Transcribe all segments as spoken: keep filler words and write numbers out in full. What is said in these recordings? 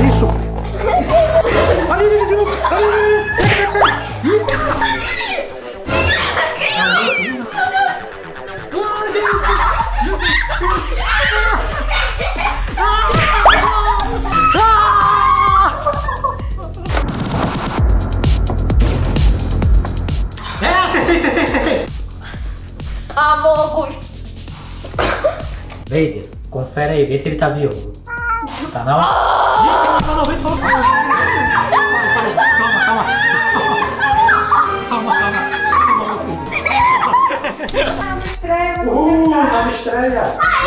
isso? Ali, ali, de novo. Ali, ali, é, acertei, acertei, acertei. Amor, Vader, confere aí, vê se ele tá vivo. Tá não? Não, não, vem, calma. Calma, calma. Calma, calma. Nova estreia, vamos Uhul, começar. nova estreia.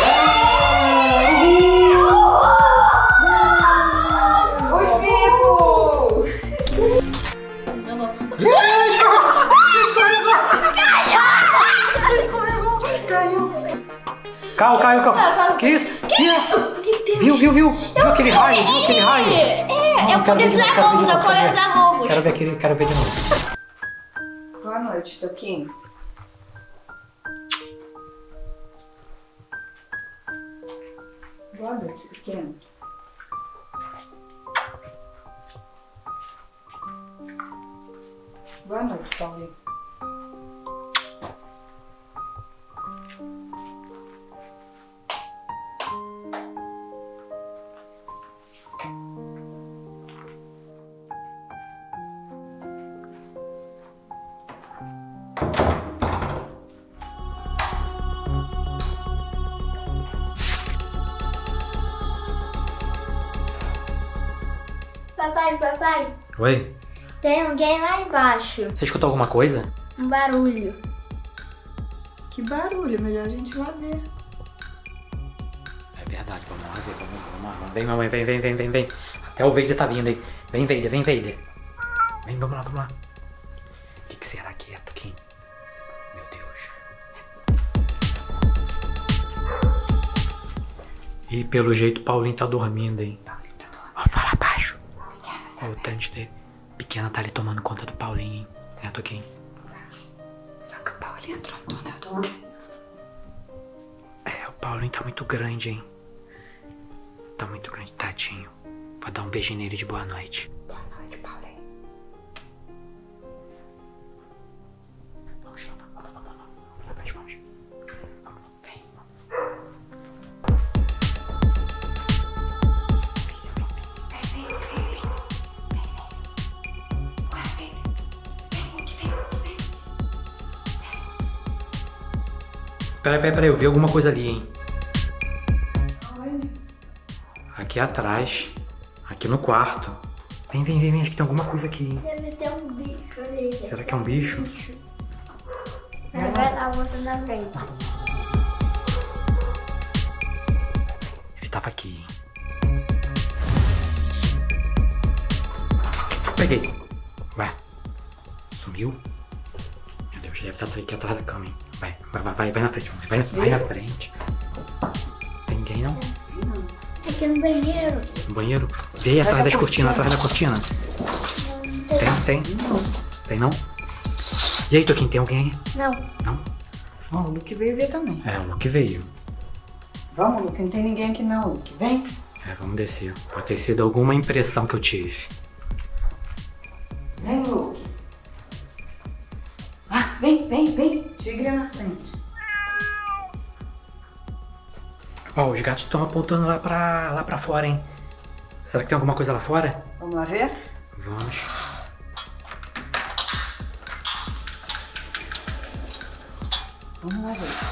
Os bicos! Caiu, caiu, caiu. Que isso? Que isso? Que Deus? Viu, viu, viu? Viu aquele raio? Viu aquele raio? É, Não, é o quero ver poder de dos novo, quero ver de amogos, é o novo, poder quero dos ver. amogos. Quero ver aquele, quero ver de novo. Boa noite, Toquinho. Boa noite, pequeno. Boa noite, Paulinho. Papai, papai, Oi? tem alguém lá embaixo. Você escutou alguma coisa? Um barulho. Que barulho, melhor a gente ir lá ver. É verdade, vamos lá ver, vamos, vamos lá. Vamos. Vem, mamãe, vem, vem, vem, vem, vem. Até o Vader tá vindo aí. Vem, Vader, vem, Vader. Vem, vamos lá, vamos lá. O que, que será que é, Toquinho? Meu Deus. E pelo jeito o Paulinho tá dormindo, hein? Ó, fala baixo. Olha o tanto dele. Pequena tá ali tomando conta do Paulinho, hein? É, Toquinho. Só que o Paulinho entrou no túnel do... É, o Paulinho tá muito grande, hein? Tá muito grande, tadinho. Vou dar um beijinho nele de boa noite. Boa noite, Paulinho. Vamos, vamos, vamos, vamos, vamos. Vamos, vamos. Vamos, vem. Peraí, peraí, peraí, eu vi alguma coisa ali, hein? Aonde? Aqui atrás. Aqui no quarto. Vem, vem, vem, vem. Acho que tem alguma coisa aqui, hein? Deve ter um bicho ali. Será que é um bicho? Vai dar a volta na frente. Ele tava aqui, hein? Peguei. Ué. Sumiu? Meu Deus, deve estar aqui atrás da cama, hein? Vai, vai, vai, vai, vai na frente. Vai na, vai na frente. Tem ninguém, não? Aqui no banheiro. No banheiro? Vê aí atrás das cortinas, atrás da cortina. Tem, tem. Tem não? E aí, Toquinho, tem alguém aí? Não. Não? Ó, o Luke veio ver também. É, o Luke veio. Vamos, Luke, não tem ninguém aqui não, Luke. Vem. É, vamos descer. Pode ter sido alguma impressão que eu tive. Vem, Luke. Ah, vem, vem, vem. Tigre na frente. Ó, os gatos estão apontando lá pra, lá pra fora, hein? Será que tem alguma coisa lá fora? Vamos lá ver? Vamos. Vamos lá ver.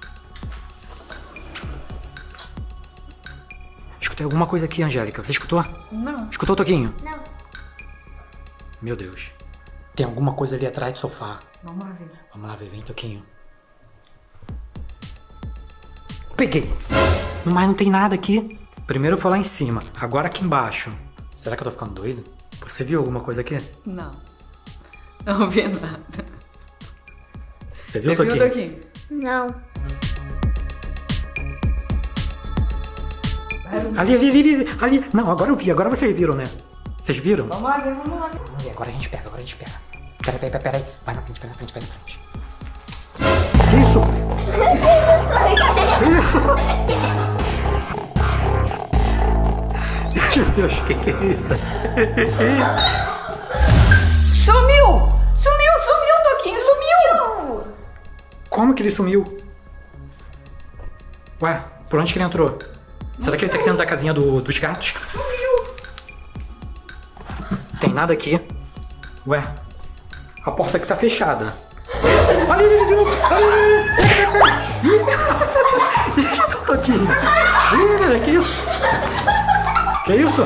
Escutei alguma coisa aqui, Angélica. Você escutou? Não. Escutou, Toquinho? Não. Meu Deus. Tem alguma coisa ali atrás do sofá. Vamos lá ver. Vamos lá ver, vem, Toquinho. Peguei! Mas não tem nada aqui. Primeiro foi lá em cima, agora aqui embaixo. Será que eu tô ficando doido? Você viu alguma coisa aqui? Não. Não vi nada. Você viu, Você Toquinho? viu, Toquinho? Não. Ali, ali, ali, ali, ali. Não, agora eu vi, agora vocês viram, né? Vocês viram? Vamos lá ver, vamos lá ver. Vamos ver, agora a gente pega, agora a gente pega. Peraí, peraí, peraí. Vai na frente, vai na frente, vai na frente. Que isso? Meu Deus, o que, que é isso? Sumiu! Sumiu, sumiu, Toquinho, sumiu! Como que ele sumiu? Ué, por onde que ele entrou? Será que ele tá aqui dentro da casinha do, dos gatos? Sumiu! Tem nada aqui. Ué, a porta aqui tá fechada. Olha ele de novo! Olha ele! Que Toquinho? Ih, que isso? Que isso?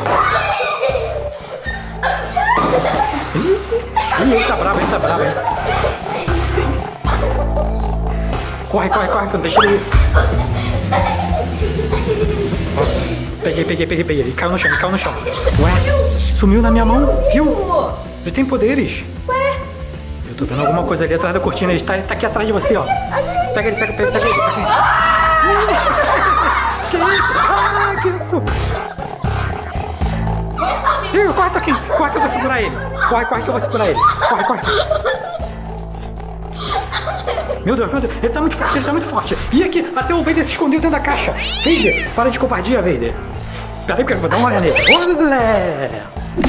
Ih, ele tá bravo, ele tá bravo, hein? Corre, corre, corre, que não deixa ele ir. Ó, peguei, peguei, peguei, peguei. Ele caiu no chão, ele caiu no chão. Ué, sumiu na minha mão, viu? Ele tem poderes. Ué? Eu tô vendo alguma coisa ali atrás da cortina. Ele tá, ele tá aqui atrás de você, ó. Pega ele, pega, pega, pega ele, pega ele. Que isso? Ah, que isso? Ih, corre, Toquinho. Corre que eu vou segurar ele. Corre, corre que eu vou segurar ele. Corre, corre. Meu Deus, meu Deus. Ele tá muito forte, ele tá muito forte. E aqui, até o Vader se escondeu dentro da caixa. Vader, para de covardia, Vader. Peraí, porque eu vou dar uma olhada nele. Olé!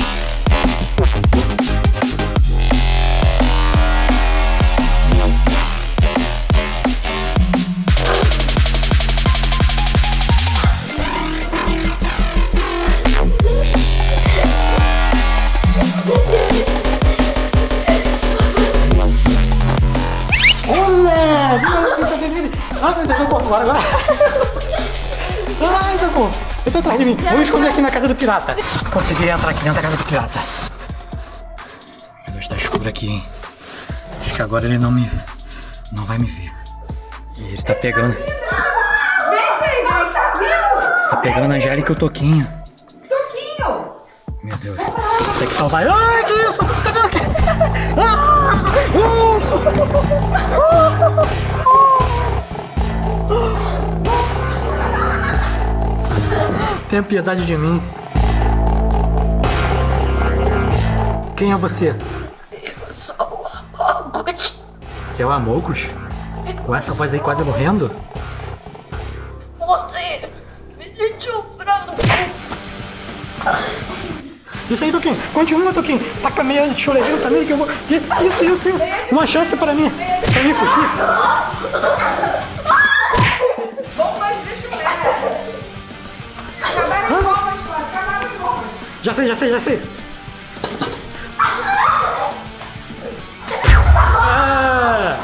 Ah, meu Deus, socorro, bora, bora. Ai, socorro. Eu tô atrás de mim. Vamos esconder aqui na casa do pirata. Consegui entrar aqui dentro da casa do pirata. Meu Deus, tá escuro aqui, hein. Acho que agora ele não me... não vai me ver. E ele tá pegando... Tá pegando a Angélica e o Toquinho. Toquinho! Meu Deus. Tem que salvar. Ai, que isso? Tá vendo aqui? Ah! Tenha piedade de mim. Quem é você? Eu sou o Amogus. Você é o Amogus? Com essa voz aí quase morrendo? Você me deixou fraco. Isso aí, Toquinho. Continua, Toquinho. Taca meia de chulezinho também que eu vou... Isso, isso, isso. Uma chance para mim. Pra mim fugir. Bombas de chulé. Acabaram as bombas, Flávio. Acabaram as bombas. Já sei, já sei, já sei. Ah!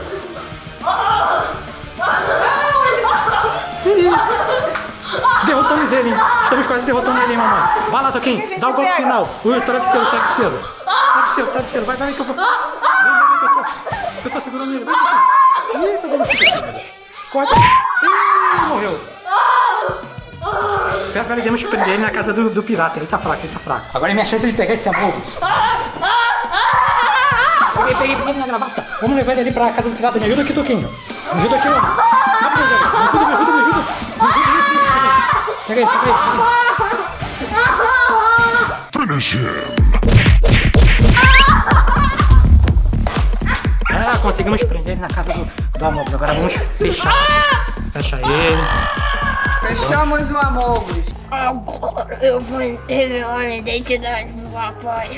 Derrotamos ele, hein? Estamos quase derrotando ele, hein, mamãe? Vai lá, Toquinho. Dá o golpe final. Ui, travesseiro, travesseiro. Travesseiro, travesseiro. Vai, vai, vai que eu vou... Vem, vem, que eu tô... Eu tô segurando ele. Vai, Toquinho. Ih, tô dando chute aqui. Corre. Ih, morreu. Pera, pera, temos que prender ele na casa do, do pirata. Ele tá fraco, ele tá fraco. Agora é minha chance de pegar esse amor. Peguei, peguei, peguei na gravata. Vamos levar ele ali pra casa do pirata. Me ajuda aqui, Toquinho. Me ajuda aqui, ó. Rápido, Angélica. Me ajuda, me ajuda, me ajuda. Me ajuda, isso, isso. Pega aí, pega aí. Finish him. Ah, conseguimos prender ele na casa do, do amor. Agora vamos fechar. Fecha ele. Fechamos o Amogus. Agora eu vou revelar a identidade do papai.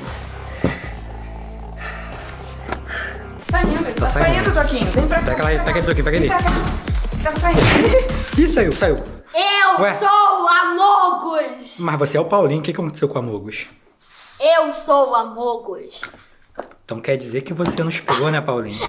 Saindo, tá saindo. saindo, Toquinho. Vem pra cá. Pega ele, pega ele, Toquinho, pega ele. Vem pra cá. Tá saindo. Ih, saiu, saiu. Eu Ué? sou o Amogus. Mas você é o Paulinho. O que aconteceu com o Amogus? Eu sou o Amogus. Então quer dizer que você nos pegou, né, Paulinho?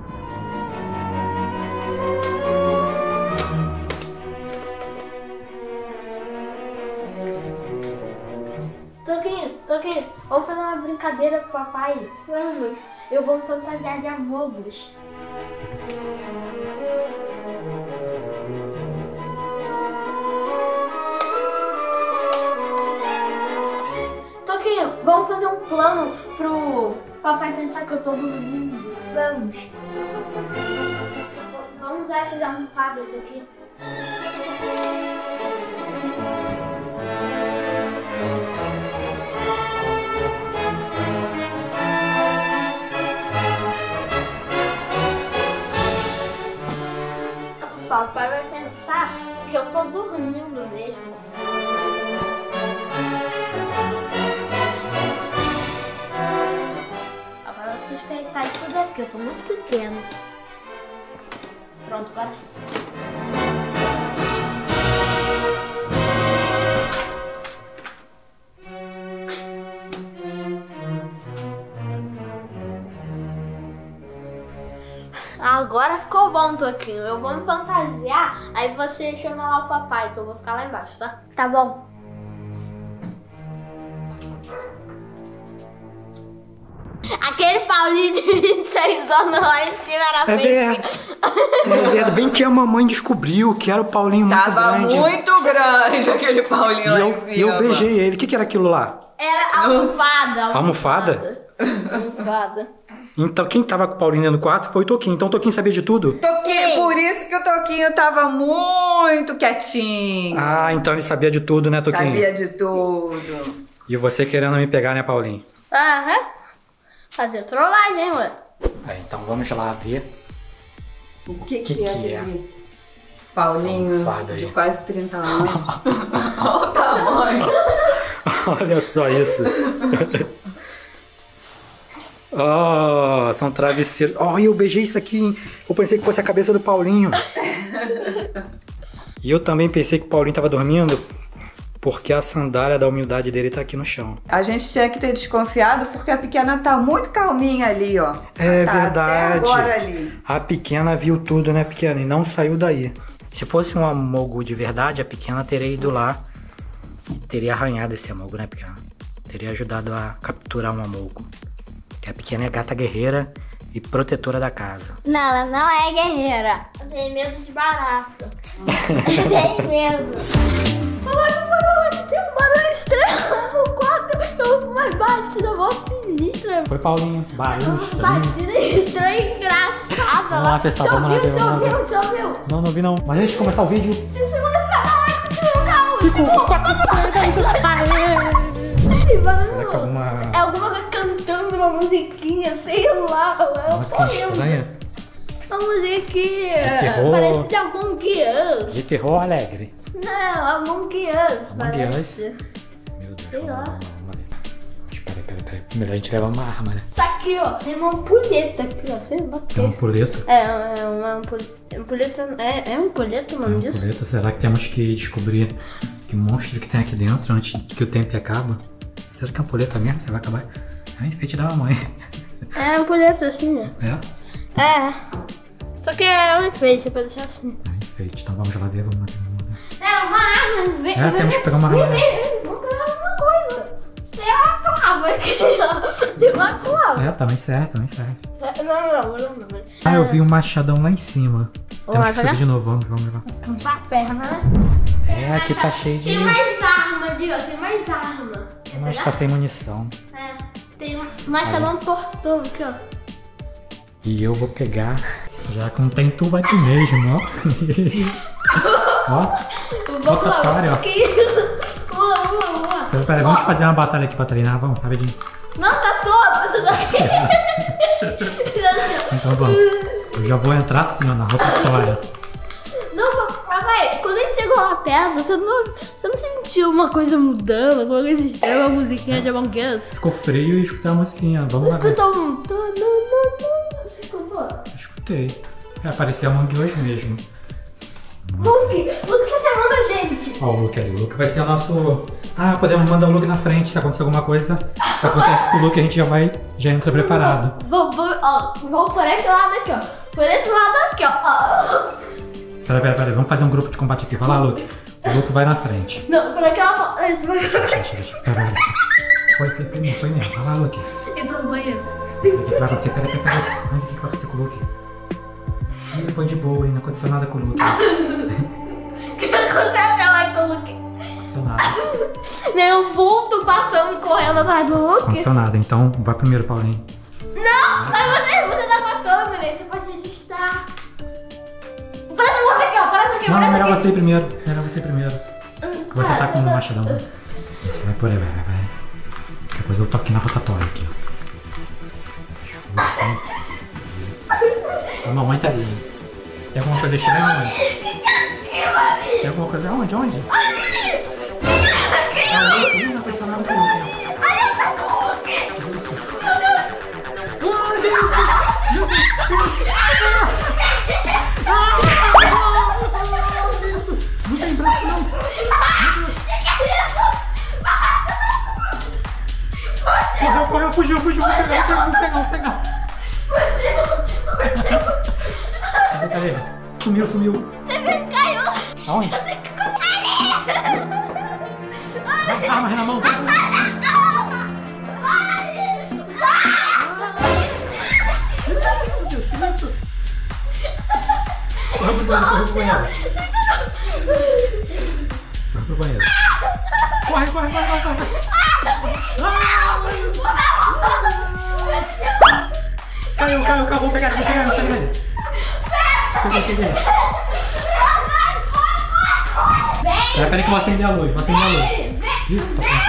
Toquinho, Toquinho, vamos fazer uma brincadeira com o papai? Vamos. Eu vou me fantasiar de Amogus. Toquinho, vamos fazer um plano pro papai pensar que eu tô dormindo. Vamos. Vamos usar essas almofadas aqui. O papai vai pensar que eu tô dormindo mesmo. tô muito pequeno. Pronto, agora sim. Agora ficou bom, Toquinho. Eu vou me fantasiar, aí você chama lá o papai, que eu vou ficar lá embaixo, tá? Tá bom. Aquele Paulinho de vinte e seis anos lá em cima era É feio. verdade. É verdade. Bem que a mamãe descobriu que era o Paulinho muito Tava grande. muito grande aquele Paulinho E lá eu, em cima. e eu beijei ele. O que, que era aquilo lá? Era almofada. Almofada? Almofada. Então quem tava com o Paulinho dentro do quarto foi o Toquinho. Então o Toquinho sabia de tudo? Toquinho, por isso que o Toquinho tava muito quietinho. Ah, então ele sabia de tudo, né, Toquinho? Sabia de tudo. E você querendo me pegar, né, Paulinho? Aham. Fazer trollagem, hein, mano? É, então vamos lá ver. O que que, Que é que é? aquele Paulinho Safado aí. de quase trinta anos? Olha o tamanho. Olha só isso. Oh, são travesseiros. Oh, eu beijei isso aqui, hein? Eu pensei que fosse a cabeça do Paulinho. E eu também pensei que o Paulinho tava dormindo porque a sandália da humildade dele tá aqui no chão. A gente tinha que ter desconfiado porque a pequena tá muito calminha ali, ó. É tá verdade. Até agora ali. A pequena viu tudo, né, pequena? E não saiu daí. Se fosse um amogo de verdade, a pequena teria ido lá e teria arranhado esse amogo, né, pequena? Teria ajudado a capturar um amogo. Porque a pequena é gata guerreira e protetora da casa. Não, ela não é guerreira. Eu tenho medo de barato. Eu tenho medo. Mamãe, mamãe, mamãe, tem um barulho estranho no quarto. Eu fui mais batida, mó sinistra. Foi, Paulinho. Barulho estranho. Batida estranha, engraçada. Vamos lá, pessoal, Você vamos lá ouviu, ver, você vamos lá ouviu, você ouviu? Não, não vi não. Mas antes de começar o vídeo... Se segura pra lá, se segura, calma. Segura. Será que é alguma... É alguma coisa cantando uma musiquinha, sei lá. Uma música estranha? Uma musiquinha. terror? Parece de Among Us. De terror alegre. Não, Among Us. Among parece. Meu Deus, Sei vamos lá. lá, vamos lá ver. Mas peraí, peraí, peraí. Melhor a gente levar uma arma, né? Isso aqui, ó. Tem uma ampulheta aqui, ó. Sei lá o que Tem é uma isso. ampulheta. É, é uma ampulheta. Ampulheta. É, é ampulheta o É nome uma disso? ampulheta. Será que temos que descobrir que monstro que tem aqui dentro antes que o tempo acabe? Será que é ampulheta mesmo? Você vai acabar? É enfeite da mamãe. É ampulheta, assim, né? É? É. Só que é um enfeite pra deixar assim. É enfeite. Então vamos lá ver, vamos lá ver. Vamos lá ver. É uma arma. Vem, É, temos que pegar uma vem, arma. vem, vem, vamos pegar alguma coisa. Tem uma clava aqui, ó. Tem uma clava. É, também serve, também serve. Não, não, não, não, não. Ah, eu vi um machadão lá em cima. Temos lá que subir pegar? de novo, vamos, vamos lá. Cansar a perna, né? É, aqui tá cheio de... Tem mais arma ali, ó. Tem mais arma. Quer Mas pegar? tá sem munição. É. Tem um machadão tortão aqui, ó. E eu vou pegar, já que não tem tubo aqui mesmo, ó. Ó, Vamos rotatório, ó. Que isso? Vamos lá, vamos lá, vamos lá. Pera, pera, vamos fazer uma batalha aqui pra treinar, vamos, rapidinho. Não, tá todo isso daqui. Então vamos. Eu já vou entrar assim, ó, na rotatória. Não, papai, quando ele chegou lá perto, você não, você não sentiu uma coisa mudando, alguma coisa estranha, uma musiquinha de Among Us? Ficou frio e escutei a musiquinha, vamos Você lá ver. escutou um... Você escutou? Escutei. É, parecia Among Us mesmo. Luke, Luke tá chamando a gente. Ó, o Luke ali, o Luke vai ser o nosso... Ah, podemos mandar o Luke na frente, se acontecer alguma coisa que acontece com o Luke, a gente já vai, já entra preparado. Vou, vou, ó, vou por esse lado aqui, ó. Por esse lado aqui, ó. ó. Pera, pera, pera, vamos fazer um grupo de combate aqui. Vai lá, Luke. O Luke vai na frente. Não, por aquela... Esse vai... Deixa, deixa, deixa. Pera, pera. Foi, foi, foi mesmo, foi mesmo. Vai lá, Luke. Entrou no banheiro. O que vai acontecer? Pera, pera, pera. Ai, o que vai acontecer com o Luke? Ele foi de boa, hein? Não aconteceu nada com o Luke. Não O que aconteceu lá com o Luke? aconteceu nada. Nenhum vulto passando e correndo atrás do Não Luke. aconteceu nada. Então, vai primeiro, Paulinho. Não, mas você, você tá com a câmera e você pode registrar. Parece o Luke aqui, ó. Parece aqui, Não, parece melhor aqui. você ir primeiro. Melhor você ir primeiro. Você tá com o machadão. Né? Você vai por aí, vai, vai, vai. Depois eu tô aqui na rotatória aqui, ó. Isso. A mamãe tá ali, hein? Tem alguma coisa estranha, mamãe? Tem alguma coisa? Onde? Onde? Ah, não, não aconteceu nada com o Luke. Ai, Deus! Meu Deus! fugiu, fugiu. Vou pegar, vou pegar, vou pegar. Fugiu, Cadê, cadê? Sumiu, sumiu. Você viu que caiu? Aonde? Arma na mão. Corre pro banheiro, corre pro banheiro. Corre pro banheiro. Corre, corre, corre, corre, corre. Caiu, caiu, caiu. Vou pegar, vou pegar, vou pegar ele. Peguei, peguei. Peraí, peraí que eu vou acender a luz, vou acender a luz. Ih, tô com...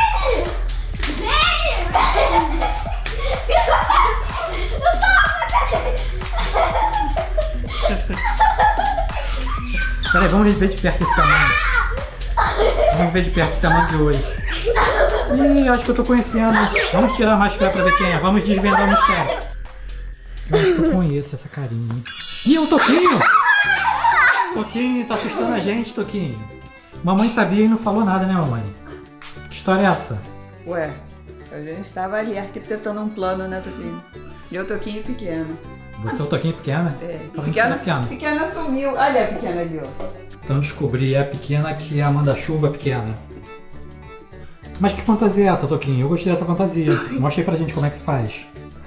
Peraí, vamos ver de perto esse tamanho. Vamos ver de perto esse tamanho de hoje. Ih, acho que eu tô conhecendo. Vamos tirar a máscara pra ver quem é. Vamos desvendar o mistério. Eu acho que eu conheço essa carinha. Ih, é o Toquinho! Toquinho, tá assustando a gente, Toquinho. Mamãe sabia e não falou nada, né, mamãe? Que história é essa? Ué, a gente estava ali arquitetando um plano, né, Toquinho? E o Toquinho pequeno. Você é o Toquinho pequena? É. Fala Pequena, pequena. pequena sumiu. Olha a pequena ali, ó. Então descobri, é a pequena que é a manda-chuva pequena. Mas que fantasia é essa, Toquinho? Eu gostei dessa fantasia. Mostra aí pra gente como é que se faz.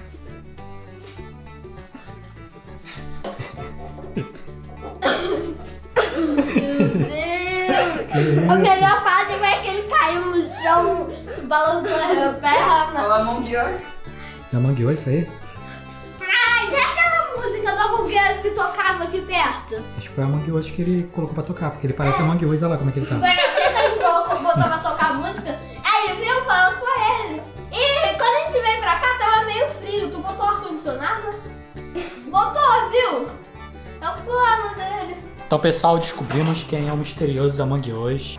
A melhor parte foi que ele caiu no chão, balançou a perna. Olha a mão de hoje. Já mangueou isso aí? Ai, já aquela música do Among Us que tocava aqui perto? Acho que foi a Mangue hoje que ele colocou pra tocar, porque ele parece a Mangue hoje, olha lá como é que ele tá. Quando você tá botou pra tocar a música, aí viu falando com ele. E quando a gente veio pra cá, tava meio frio. Tu botou ar-condicionado? Botou, viu? É o plano dele. Então, pessoal, descobrimos quem é o misterioso Among Us.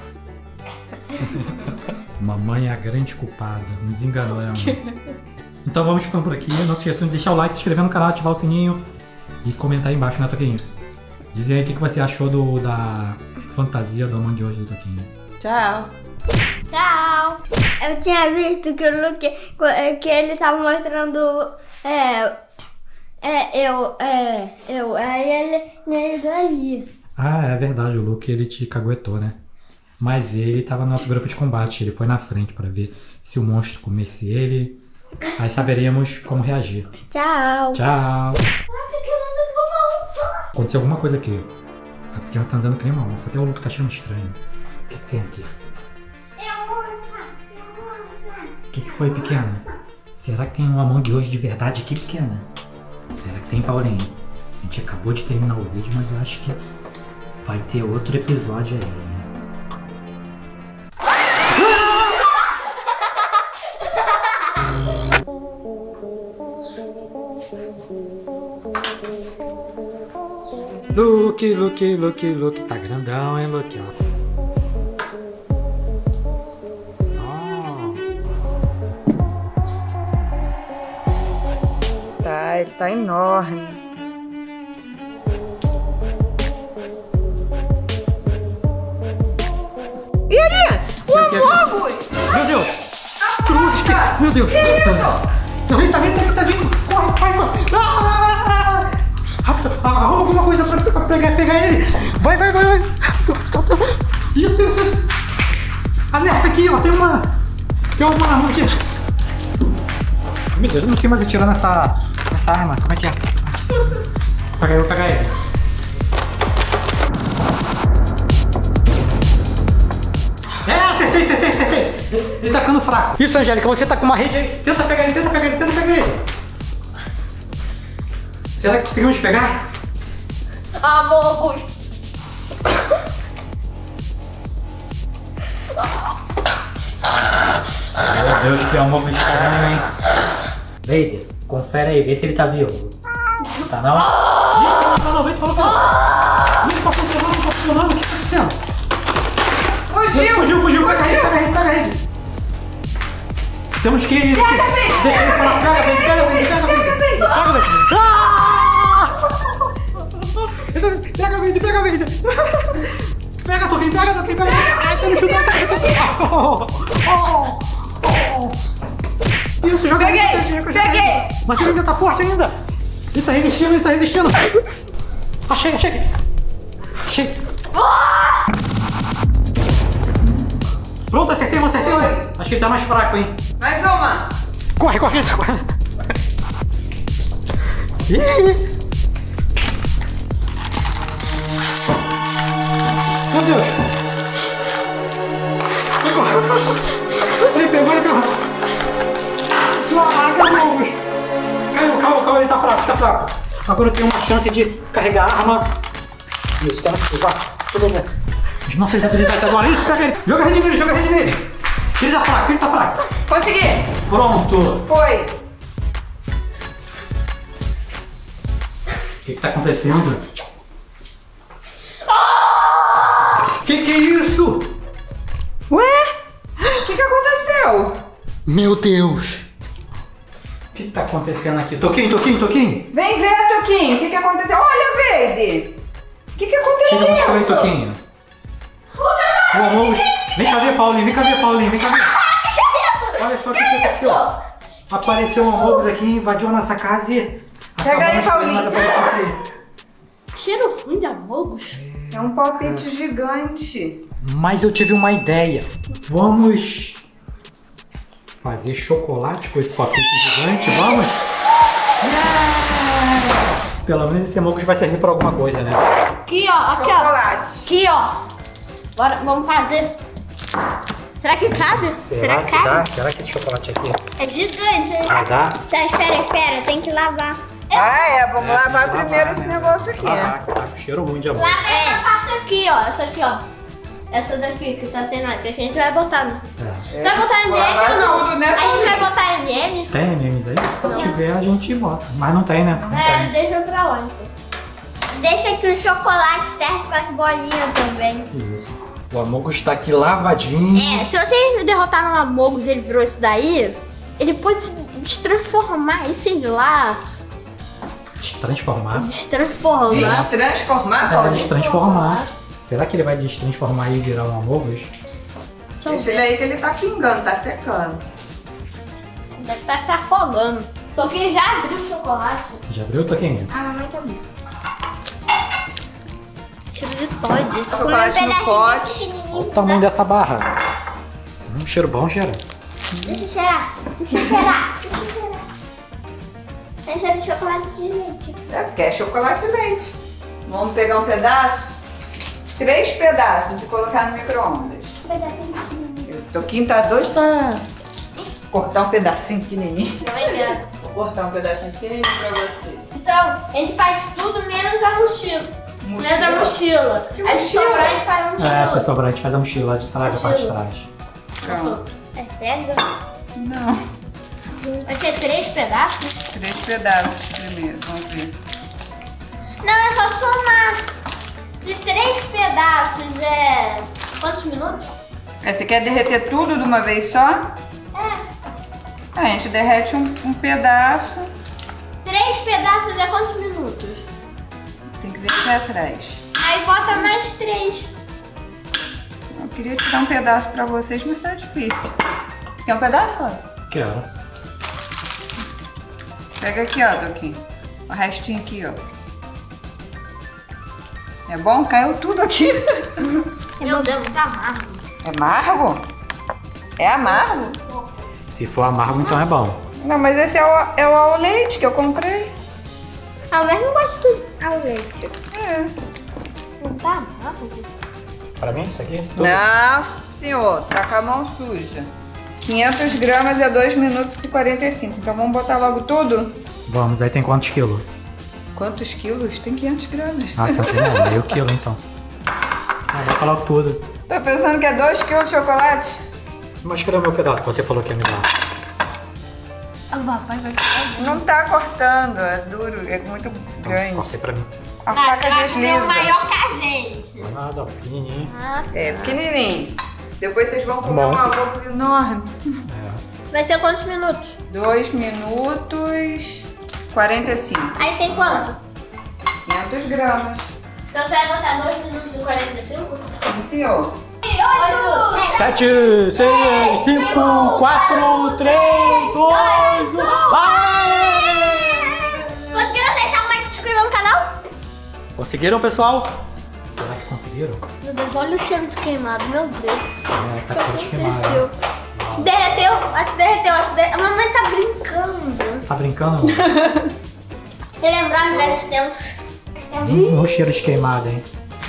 Mamãe é a grande culpada, nos enganamos. Então vamos ficando por aqui. Não se esqueçam de deixar o like, se inscrever no canal, ativar o sininho e comentar aí embaixo, né, Toquinho? Diz aí o que você achou do, da fantasia do Among Us do Toquinho. Tchau. Tchau. Eu tinha visto que o Luke, que ele tava mostrando, é, é, eu, é, eu, aí ele, ele daí. Ah, é verdade, o Luke ele te caguetou, né? Mas ele tava no nosso grupo de combate, ele foi na frente pra ver se o monstro comesse ele. Aí saberemos como reagir. Tchau. Tchau. A pequena anda com uma onça. Aconteceu alguma coisa aqui. A pequena tá andando que nem uma onça. Até o Luke tá achando estranho. O que, que tem aqui? É onça. É onça. O que, que foi, pequena? Será que tem um Among Us de verdade aqui, pequena? Será que tem, Paulinho? A gente acabou de terminar o vídeo, mas eu acho que vai ter outro episódio aí, né? Luke, Luke, Luke, Luke. Tá grandão, hein, Luke? Ó. Tá, ele tá enorme. E ali? O Amogus! Meu Deus! Cruz! que- Meu Deus! Tá vindo, tá vindo, tá vindo, tá vindo! Corre, corre, corre! Ah! Rápido! Arruma alguma coisa pra, pra pegar, pegar ele! Vai, vai, vai, vai! Isso, isso, isso! Alerta aqui, ó! Tem uma... Tem uma arma aqui! Meu Deus, eu não sei mais atirar nessa... nessa arma. Como é que é? Pega aí, vou pegar ele. É, acertei, acertei, acertei! Ele, ele tá ficando fraco. Isso, Angélica, você tá com uma rede aí. Tenta pegar ele, tenta pegar ele, tenta pegar ele. Será que conseguimos pegar? Amor. Meu Deus, que amor estranho, hein? Vader, confere aí, vê se ele tá vivo. Tá não? Ih, não, não, vê se falou que não. Ih, tá funcionando, tá funcionando, o que tá acontecendo? Fugiu! Fugiu, fugiu, pega ele, pega ele, pega ele. Temos que ir. Pega, Vader! Deixa ele falar, pega, Vader, pega, Vader, pega, Vader. Pega, Vader. Pega, Vader, pega, Vader. Pega, Toquinho, pega, Toquinho, pega. Ai, tá me chutando. Oh, oh, oh. Isso, joga. Peguei! Mas ele ainda tá forte ainda. Ele tá resistindo, ele tá resistindo. Achei, achei. Achei. Pronto, acertei, um, acertei. Um. Acho que ele tá mais fraco, hein. Mais uma. Corre, corre, corre. Ih. Meu Deus. Vai correr. Ele pegou, ele pegou. Larga, Mogos. Caiu, calma, calma, ele tá fraco, tá fraco. Agora eu tenho uma chance de carregar a arma. Isso, tá na vai. Tudo bem. As nossas habilidades agora. Isso, pega ele. Joga a rede nele, joga a rede nele. Ele tá fraco, ele tá fraco. Consegui. Pronto. Foi. O que que tá acontecendo? Que que é isso? Ué? O que que aconteceu? Meu Deus. O que que tá acontecendo aqui? Toquinho, Toquinho, Toquinho. Vem ver, Toquinho. O que que aconteceu? Olha, Verde. O que que aconteceu? Chega mais pra aí, Toquinho. O Amogos. Vem cá ver, Paulinho. Vem cá ver, Paulinho. Vem cá ver. Olha só o que que aconteceu. Apareceu um Amogos aqui, invadiu a nossa casa e... Pega aí, Paulinho. Cheiro ruim de Amogos. É um palpite gigante. Mas eu tive uma ideia. Vamos fazer chocolate com esse papel gigante, vamos? Pelo menos esse Amogos vai servir pra alguma coisa, né? Aqui, ó. Aqui, ó. Chocolate. Aqui, ó. Bora, vamos fazer. Será que cabe? Será, que cabe? dá? Será que esse chocolate aqui É gigante, hein? vai dar? Tá, espera, espera. Tem que lavar. Ah, é. Vamos É, lavar tem que primeiro lavar, esse né? negócio aqui. Lavar, que tá com cheiro ruim de amor. Lava essa parte aqui, ó. Essa aqui, ó. Essa daqui que tá sem nada. Que a gente vai botar. No... É. Vai botar M M lavar ou não? tudo, né, A gente Paulinho? vai botar M M? Tem memes aí? Se tiver, a gente bota. Mas não tem, né? Não É, tem. deixa pra lá então. Deixa que o chocolate serve com as bolinhas também. Isso. O Amogos tá aqui lavadinho. É, se vocês derrotaram o Amogos e ele virou isso daí, ele pode se transformar e sei lá. Se transformar. Destransformar. Destransformar, É, Paulinho? destransformar. Será que ele vai destransformar e virar um Amogos? Deixa ele aí que ele tá pingando, tá secando. Deve estar se afogando. Porque já abriu o chocolate. Já abriu, Toquinho? A mamãe também. Cheiro de Todd. Chocolate no pote. Olha o tamanho dessa barra. Um cheiro bom, cheiro. Deixa eu cheirar. Deixa eu cheirar. Deixa eu cheirar. Tem cheiro de chocolate de leite. É, porque é chocolate e leite. Vamos pegar um pedaço, três pedaços e colocar no micro-ondas. Um pedacinho pequenininho. O Toquinho tá doido pra cortar um pedacinho pequenininho. Não é mesmo. Vou cortar um pedacinho pequenininho pra você. Então, a gente faz tudo menos a mochila. Menos a Mochila? mochila. Que Aí se mochila? sobrar, a gente faz a mochila. É, se sobrar, a gente faz a mochila lá de trás, a parte de Mochila. trás. Pronto. É sério? Não. Vai ser três pedaços? Três pedaços primeiro, vamos ver. Não, é só somar. Se três pedaços é... Quantos minutos? Aí, você quer derreter tudo de uma vez só? É. A gente derrete um, um pedaço. Três pedaços é quantos minutos? Tem que ver aqui atrás. Aí bota mais três. Eu queria tirar um pedaço pra vocês, mas tá difícil. Quer um pedaço, ó? Quero. Pega aqui, ó, Toquinho. O restinho aqui, ó. É bom? Caiu tudo aqui. Meu Deus, tá amargo. É amargo? É amargo? Se for amargo, então é bom. Não, mas esse é o, é o ao leite que eu comprei. Ah, mas não gosto de ao leite. É. Não tá amargo? Pra mim, isso aqui é isso tudo? Não, senhor. Tá com a mão suja. quinhentas gramas é dois minutos e quarenta e cinco. Então vamos botar logo tudo? Vamos, aí tem quantos quilos? Quantos quilos? Tem quinhentas gramas. Ah, tá bom, meio quilo então. Ah, bota logo tudo. Tá pensando que é dois quilos de chocolate? Mas cadê o meu pedaço que você falou que ia me dar? Ah, o papai vai Não tá cortando, é duro, é muito grande. Cortei pra mim. A faca é desliza. maior que a gente. Não é nada, ó, pequenininho. Ah, É, pequenininho. Depois vocês vão comer Bom. um arroz enorme. É. vai ser quantos minutos? dois minutos quarenta e cinco. Aí tem quanto? quinhentas gramas. Então você vai botar dois minutos e quarenta e cinco? Sim, senhor. oito, Sete, seis, cinco, quatro, três, dois, um. Vai! Conseguiram, pessoal? Será que conseguiram? Meu Deus, olha o cheiro de queimado, meu Deus. É, tá O tudo que queimado. aconteceu? Derreteu, acho que derreteu, acho que derreteu. A mamãe tá brincando. Tá brincando, amor? Relembrar os velhos tempos. Hum, o cheiro de queimado, hein?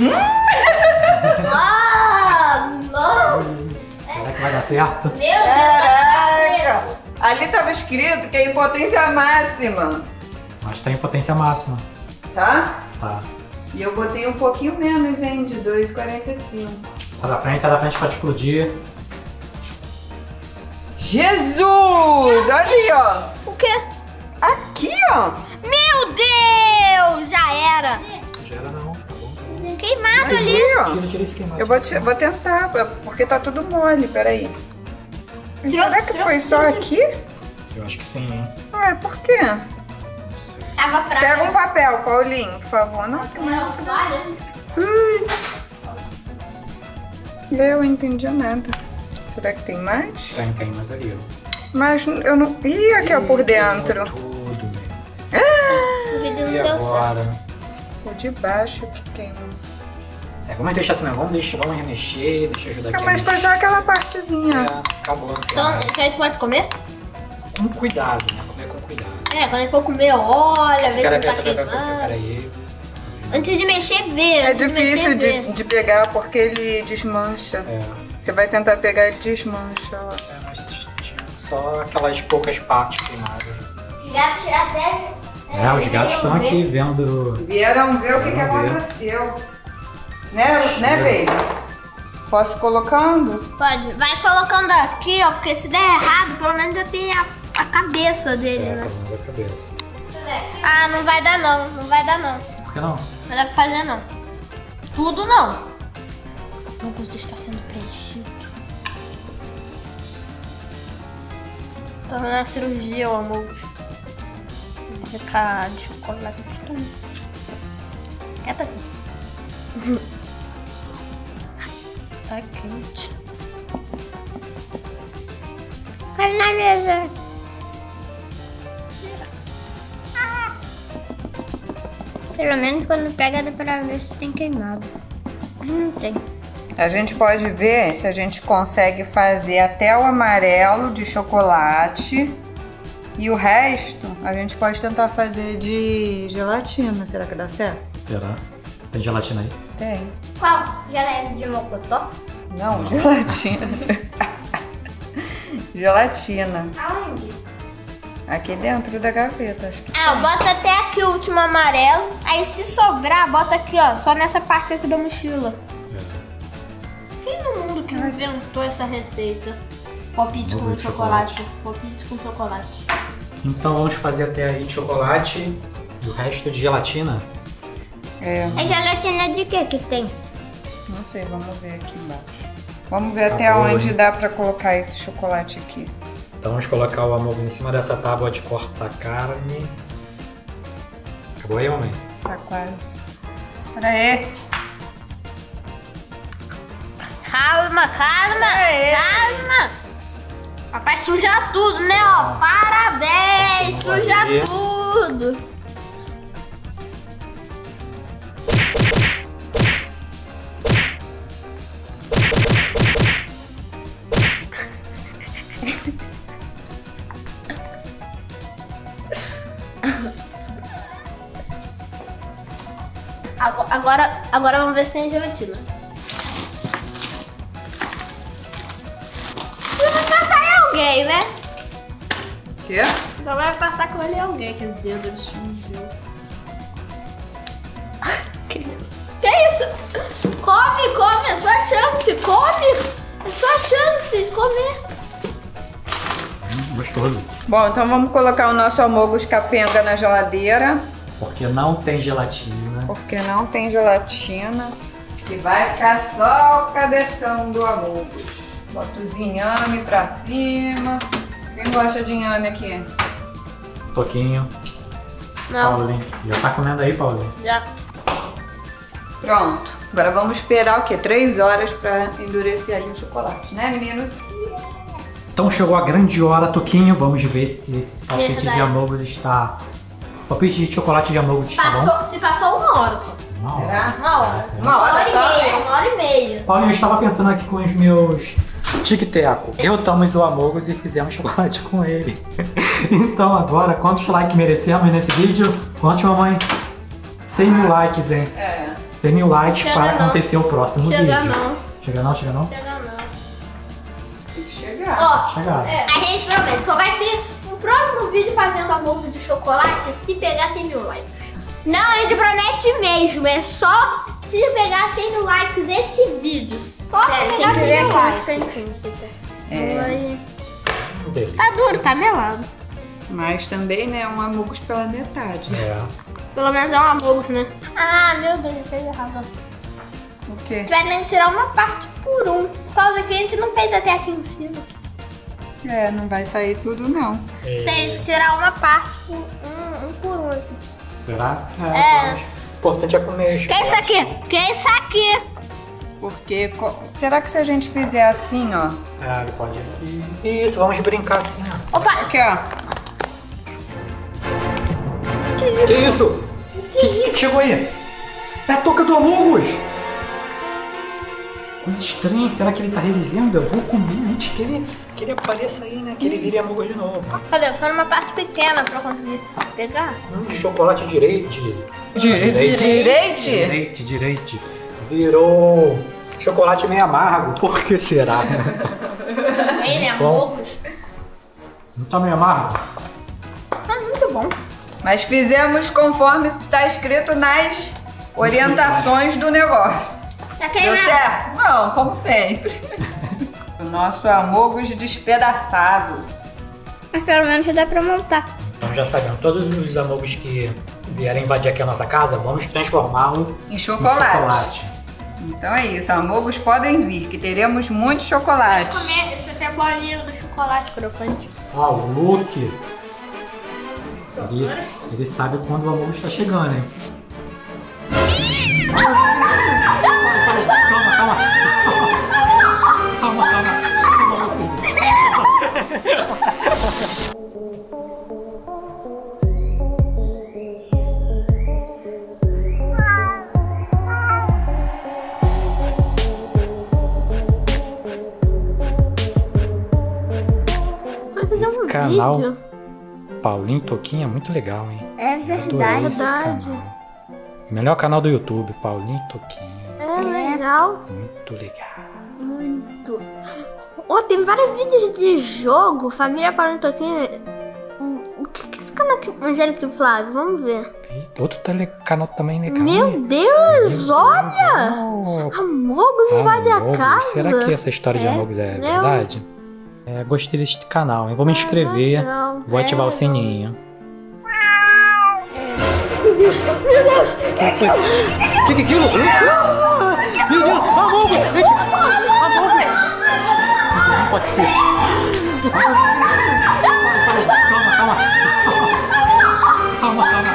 Ah, não. Será que vai dar certo? Meu Deus, Caraca! Ali tava escrito que é em potência máxima, Mas tá em potência máxima. tá? Tá. E eu botei um pouquinho menos, hein, de dois e quarenta e cinco. Tá da frente, tá da frente, pode explodir. Jesus! Olha aí, ó. o quê? Aqui, ó. Meu Deus, já era. Gera não, tá bom? Queimado ali. Aqui, ó. Tira, tira esse queimado. Eu vou, te- vou tentar, porque tá tudo mole, peraí. Será que foi só aqui? Eu acho que sim, hein? Ué, por quê? Não sei. Tava fraco. Pega um papel, Paulinho, por favor. Não tem Não, vai. Eu não entendi nada. Será que tem mais? Tem, tem mais ali, ó. Mas eu não... Ih, aqui, ó, por dentro. Tudo, meu. O vídeo não E deu certo. agora? O de baixo que queimou. É, vamos deixar assim mesmo. Vamos, deixar, vamos remexer, deixa eu ajudar aqui. Ah, a mas foi mexer. só aquela partezinha. É, acabou. Então, já. a gente pode comer? Com cuidado, né? Comer com cuidado. É, quando a gente for comer, olha, vê se Pera, não tá pera, pera, pera, queimado. peraí. Antes de mexer, vê. É Antes difícil de, mexer, vê. de, de pegar porque ele desmancha. É, Você vai tentar pegar, ele desmancha, ó. é, mas tinha só aquelas poucas partes queimadas. Os gatos até... É, os gatos estão aqui vendo. Vieram ver o que, que Vieram ver. aconteceu. Né, né, Veida? Posso colocando? Pode. Vai colocando aqui, ó, porque se der errado, pelo menos já tem a, a cabeça dele, É, né? pelo menos a cabeça. Ah, não vai dar não, não vai dar não. Por que não? Não dá pra fazer não. Tudo não. O Augusto está sendo preenchido. Tá na cirurgia, o Augusto. Vai ficar de chocolate. Quieta aqui. Tá quente. Cai na mesa. Pelo menos quando pega dá pra ver se tem queimado. Não tem. A gente pode ver se a gente consegue fazer até o amarelo de chocolate. E o resto a gente pode tentar fazer de gelatina. Será que dá certo? Será? Tem gelatina aí? Tem. Qual? Geleia de mocotó? Não, gelatina. Gelatina. Aonde? Aqui dentro da gaveta, acho que. Ah, bota até aqui o último amarelo. Aí se sobrar, bota aqui, ó. Só nessa parte aqui da mochila. Quem no mundo que inventou essa receita? Palpite Bolo com de chocolate. Palpite com chocolate. Então vamos fazer até aí de chocolate e o resto de gelatina. É, É gelatina de que que tem? não sei, vamos ver aqui embaixo. Vamos ver Tá até bom, onde hein? dá pra colocar esse chocolate aqui. Então vamos colocar o amor em cima dessa tábua de cortar carne. Acabou aí, mamãe? Tá quase. Pera aí. Calma, calma, Aê. calma. Papai suja tudo, né, ó. Parabéns, Vamos suja fazer. tudo. Agora, agora, agora vamos ver se tem gelatina. Você vai passar em alguém, né? Quê? Só vai passar com ele em alguém, que dedo ele sujo. Que isso? Que isso? Come, come, é sua chance, come! É sua chance de comer. Hum, gostoso. Bom, então vamos colocar o nosso amogus capenga na geladeira, Porque não tem gelatina. porque não tem gelatina. E vai ficar só o cabeção do amogus. Bota os inhame pra cima. Quem gosta de inhame aqui? Toquinho. Não, Paulinho. Já tá comendo aí, Paulinho? já. Pronto. Agora vamos esperar o quê? Três horas pra endurecer ali o chocolate, né, meninos? Então chegou a grande hora, Toquinho. Vamos ver se esse palpite Verdade. de amogos está... Palpite de chocolate de amogos está bom? Passou, se passou uma hora só. Uma hora. Será? Uma hora. Uma Uma hora hora e só? meia, uma hora e meia. Paulinho, eu estava pensando aqui com os meus tic-teco. Derrotamos o Amogus e fizemos chocolate com ele. Então agora, quantos likes merecemos nesse vídeo? Quantos, mamãe? cem mil likes, hein? É. cem mil likes Chega para não. acontecer o próximo Chega vídeo. não. Chega não, chega não? Chega não. Tem que chegar. Ó, Chegaram. é, a gente promete, só vai ter um próximo vídeo fazendo Amogus de chocolate se pegar cem mil likes. Não, a gente promete mesmo, é só se pegar cem mil likes esse vídeo. Só se pegar cem mil likes. É. Tá duro, tá melado. Mas também, né, um Amogus pela metade. É. Pelo menos é um Amogus, né? Ah, meu Deus, eu fiz errado. O quê? A gente vai ter que tirar uma parte por um. Por causa que a gente não fez até aqui em cima. É, não vai sair tudo, não. Tem que tirar uma parte por um, um por um aqui. Será? É. vamos. O importante é comer. Que é isso aqui? Que é isso aqui? Porque, co- será que se a gente fizer assim, ó? Ah, ele pode. Isso, vamos brincar assim, ó. Opa! Aqui, ó. Que isso? Que, que chegou aí? É a touca do Amogus! Coisa estranha, será que ele tá revivendo? Eu vou comer antes que ele, que ele apareça aí, né? Que ele vire Amogus de novo. Cadê? Foi numa parte pequena pra eu conseguir pegar. Hum, de chocolate direito. Direite? Direite, direite. Virou chocolate meio amargo. Por que será? Ele é Bom. Amogus. Não tá meio amargo? Tá muito bom. Mas fizemos conforme está escrito nas orientações do negócio. Tá Deu queimado. certo? Não, como sempre. O nosso Amogus despedaçado. Mas pelo menos já dá pra montar. Então já sabemos, todos os Amogus que vierem invadir aqui a nossa casa, vamos transformá-lo Em em chocolate. chocolate. Então é isso, Amogus podem vir, que teremos muito chocolate. Comer, deixa eu ter a bolinha do chocolate crocante. Ó, o Luke. Ele, ele sabe quando o Amogus está chegando, hein? Calma, calma. Calma, calma. Vai fazer Esse um canal- vídeo. Paulinho Toquinho é muito legal, hein? É Adorei verdade. esse canal. Melhor canal do YouTube, Paulinho Toquinho. É legal. Muito legal. Muito. Oh, tem vários vídeos de jogo. Família Paulinho Toquinho. O que que é esse canal aqui? Angélica e Flávio, vamos ver. Tem outro tele... canal também legal. Meu hein? Deus, Meu olha! Deus, Amogus invade a Amogus. casa. Será que essa história de É, Amogus é eu- verdade? É, gostei desse canal, hein? Vou me inscrever, legal. vou ativar É, o sininho. Meu Deus, meu Deus! O que que é aquilo? Meu Deus, Amogus! Gente, Amogus! Não pode ser. Calma, calma. Calma, calma.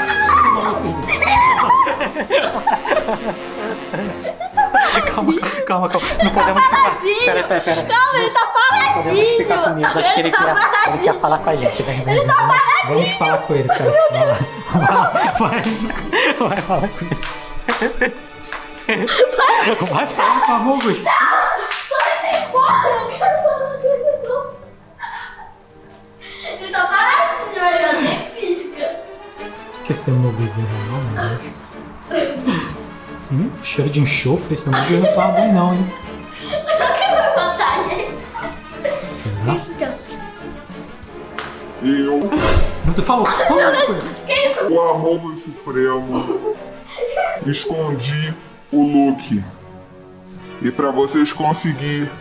Calma, calma, calma. Não podemos ficar. Paradinho. Pera, pera, pera. Calma, ele tá Podemos paradinho! ficar com medo. Acho que ele tá quer, ele paradinho. quer falar com a gente. Vem, vem, vem. Vamos falar com ele, cara. Vai, vai, vai falar com ele. Vai falar com o Amogus. Vai embora, eu quero falar com ele não. Ele tá paradinho, ele até pisca. Que esse Amogusinho, meu Deus. Hum, cheiro de enxofre, esse Amogus não tá bom não, hein? Quem vai matar a gente? Será? Pisca. Eu, Não tu falou. o Amogus Supremo, escondi o Luke. E pra vocês conseguirem,